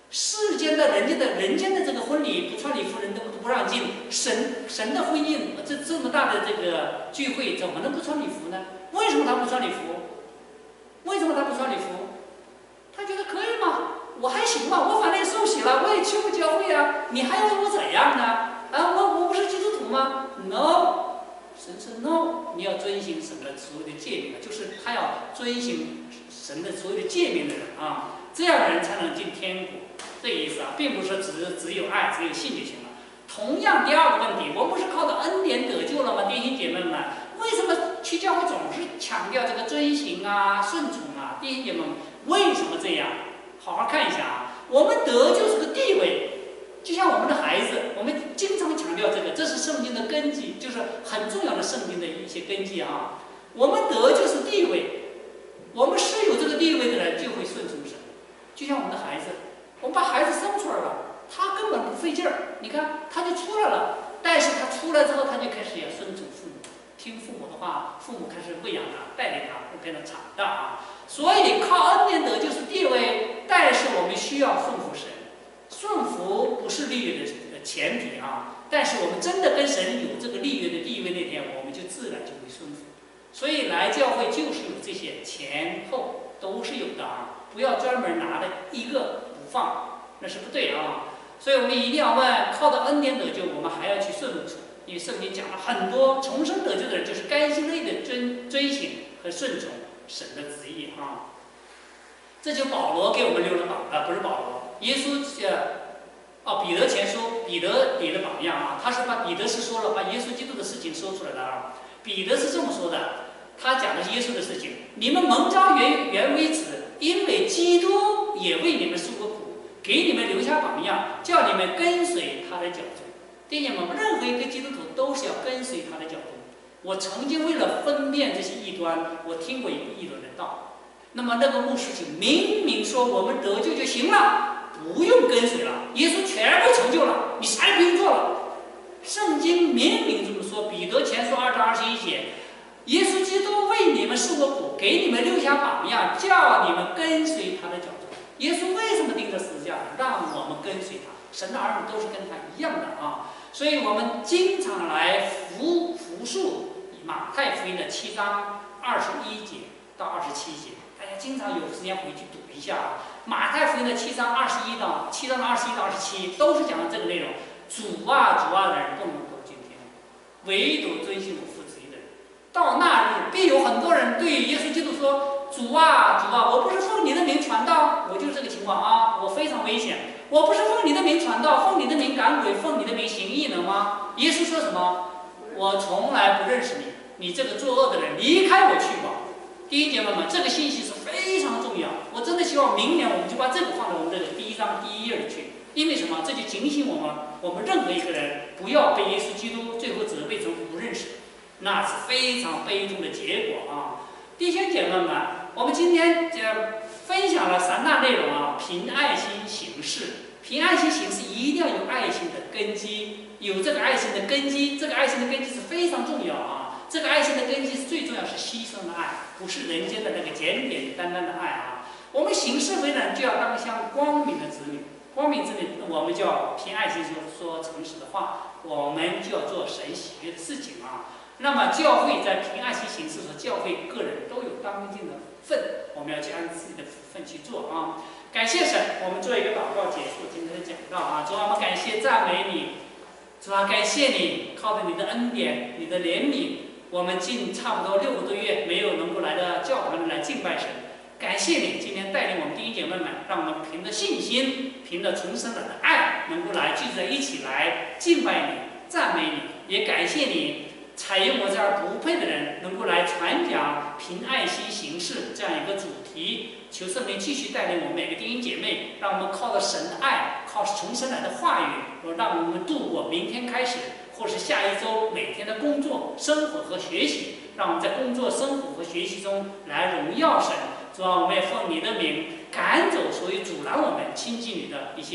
世间的人家的人间的这个婚礼不穿礼服人都不让进，神神的婚姻这这么大的这个聚会怎么能不穿礼服呢？为什么他不穿礼服？为什么他不穿礼服？他觉得可以吗？我还行吧，我反正也受洗了，我也去过教会啊，你还要我怎样呢？啊，我我不是基督徒吗 ？No， 神说 No， 你要遵行神的所有的诫命，就是他要遵行神的所有的诫命的人啊，这样的人才能进天国。这个意思啊，并不是说只只有爱，只有信就行了。同样，第二个问题，我们不是靠着恩典得救了吗？弟兄姐妹们，为什么去教会总是强调这个遵行啊、顺从啊？弟兄姐妹们，为什么这样？好好看一下啊，我们得救是个地位，就像我们的孩子，我们经常强调这个，这是圣经的根基，就是很重要的圣经的一些根基啊。我们得救是地位，我们是有这个地位的人就会顺从神，就像我们的孩子，我们把孩子生出来了，他根本不费劲儿，你看他就出来了，但是他出来之后，他就开始要顺从父母，听父母的话，父母开始喂养他，带领他，会变得长大啊。所以靠恩典得救是地位，但是我们需要顺服神。顺服不是立约的前提啊，但是我们真的跟神有这个立约的地位那天，我们就自然就会顺服。所以来教会就是有这些前后都是有的啊，不要专门拿了一个不放，那是不对啊。所以我们一定要问，靠着恩典得救，我们还要去顺服，因为圣经讲了很多重生得救的人就是甘心乐意的遵遵行和顺从神的旨意啊。这就保罗给我们留了榜啊，不是保罗，耶稣呃。哦，彼得前书，彼得给的榜样啊，他是把彼得是说了把耶稣基督的事情说出来的啊。彼得是这么说的，他讲的是耶稣的事情。你们蒙召原原为此，因为基督也为你们受过苦，给你们留下榜样，叫你们跟随他的脚踪。弟兄们，任何一个基督徒都是要跟随他的脚踪。我曾经为了分辨这些异端，我听过一个异端的道。那么那个牧师就明明说我们得救就行了。不用跟随了，耶稣全部成就了，你啥也不用做了。圣经明明这么说，彼得前书二章二十一节，耶稣基督为你们受过苦，给你们留下榜样，叫你们跟随他的脚踪。耶稣为什么钉着十字架？让我们跟随他。神的儿女都是跟他一样的啊，所以我们经常来复复述马太福音的七章二十一节到二十七节，大家经常有时间回去读一下啊。马太福音的七章二十一到七章的二十一到二十七都是讲的这个内容。主啊主啊的人不能走进天国，唯独遵行我父旨意的人。到那日，必有很多人对耶稣基督说：“主啊主啊，我不是奉你的名传道，我就是这个情况啊，我非常危险。我不是奉你的名传道，奉你的名赶鬼，奉你的名行异能吗？”耶稣说什么？我从来不认识你，你这个作恶的人，离开我去吧。弟兄姐妹们，这个信息是非常重要，我真的希望明年我们就把这个放在我们这个第一章第一页里去。因为什么？这就警醒我们，我们任何一个人不要被耶稣基督最后责备成不认识，那是非常悲痛的结果啊！弟兄姐妹们，我们今天呃分享了三大内容啊，凭爱心行事。凭爱心行事一定要有爱心的根基，有这个爱心的根基，这个爱心的根基是非常重要啊。这个爱心的根基是最重要，是牺牲的爱，不是人间的那个简简单单的爱啊。我们行事为人就要当像光明的子女，光明子女，我们就要凭爱心说说诚实的话，我们就要做神喜悦的事情啊。那么教会在凭爱心行事的时候，教会个人都有当尽的份，我们要去按自己的份去做啊。感谢神，我们做一个祷告结束今天的讲道啊。主啊，我们感谢赞美你，主啊，感谢你，靠着你的恩典，你的怜悯。我们近差不多六个多月没有能够来到教堂里来敬拜神，感谢你今天带领我们弟兄姐妹们，让我们凭着信心，凭着重生来的爱，能够来聚在一起来敬拜你、赞美你，也感谢你采用我这样不配的人，能够来传讲凭爱心行事这样一个主题。求圣灵继续带领我们每个弟兄姐妹，让我们靠着神的爱，靠重生来的话语，让我们度过明天开始或是下一周每天的工作、生活和学习，让我们在工作、生活和学习中来荣耀神。主啊，我们也奉你的名赶走所有阻拦我们亲近你的一些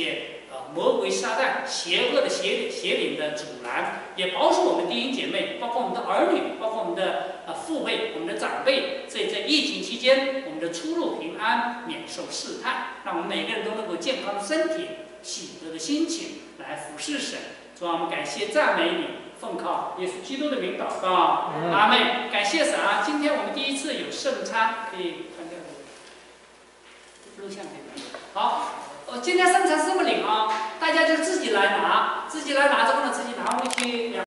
呃魔鬼撒旦邪恶的邪邪灵的阻拦，也保守我们弟兄姐妹，包括我们的儿女，包括我们的呃父辈、我们的长辈，在在疫情期间，我们的出入平安，免受试探，让我们每个人都能够健康的身体、喜乐的心情来服侍神。主啊，我们感谢赞美你，奉靠耶稣基督的名祷告， 嗯阿妹，感谢神啊！今天我们第一次有圣餐，可以关掉这个录像可以关掉。好，呃，今天圣餐是这么领啊，大家就自己来拿，自己来拿这个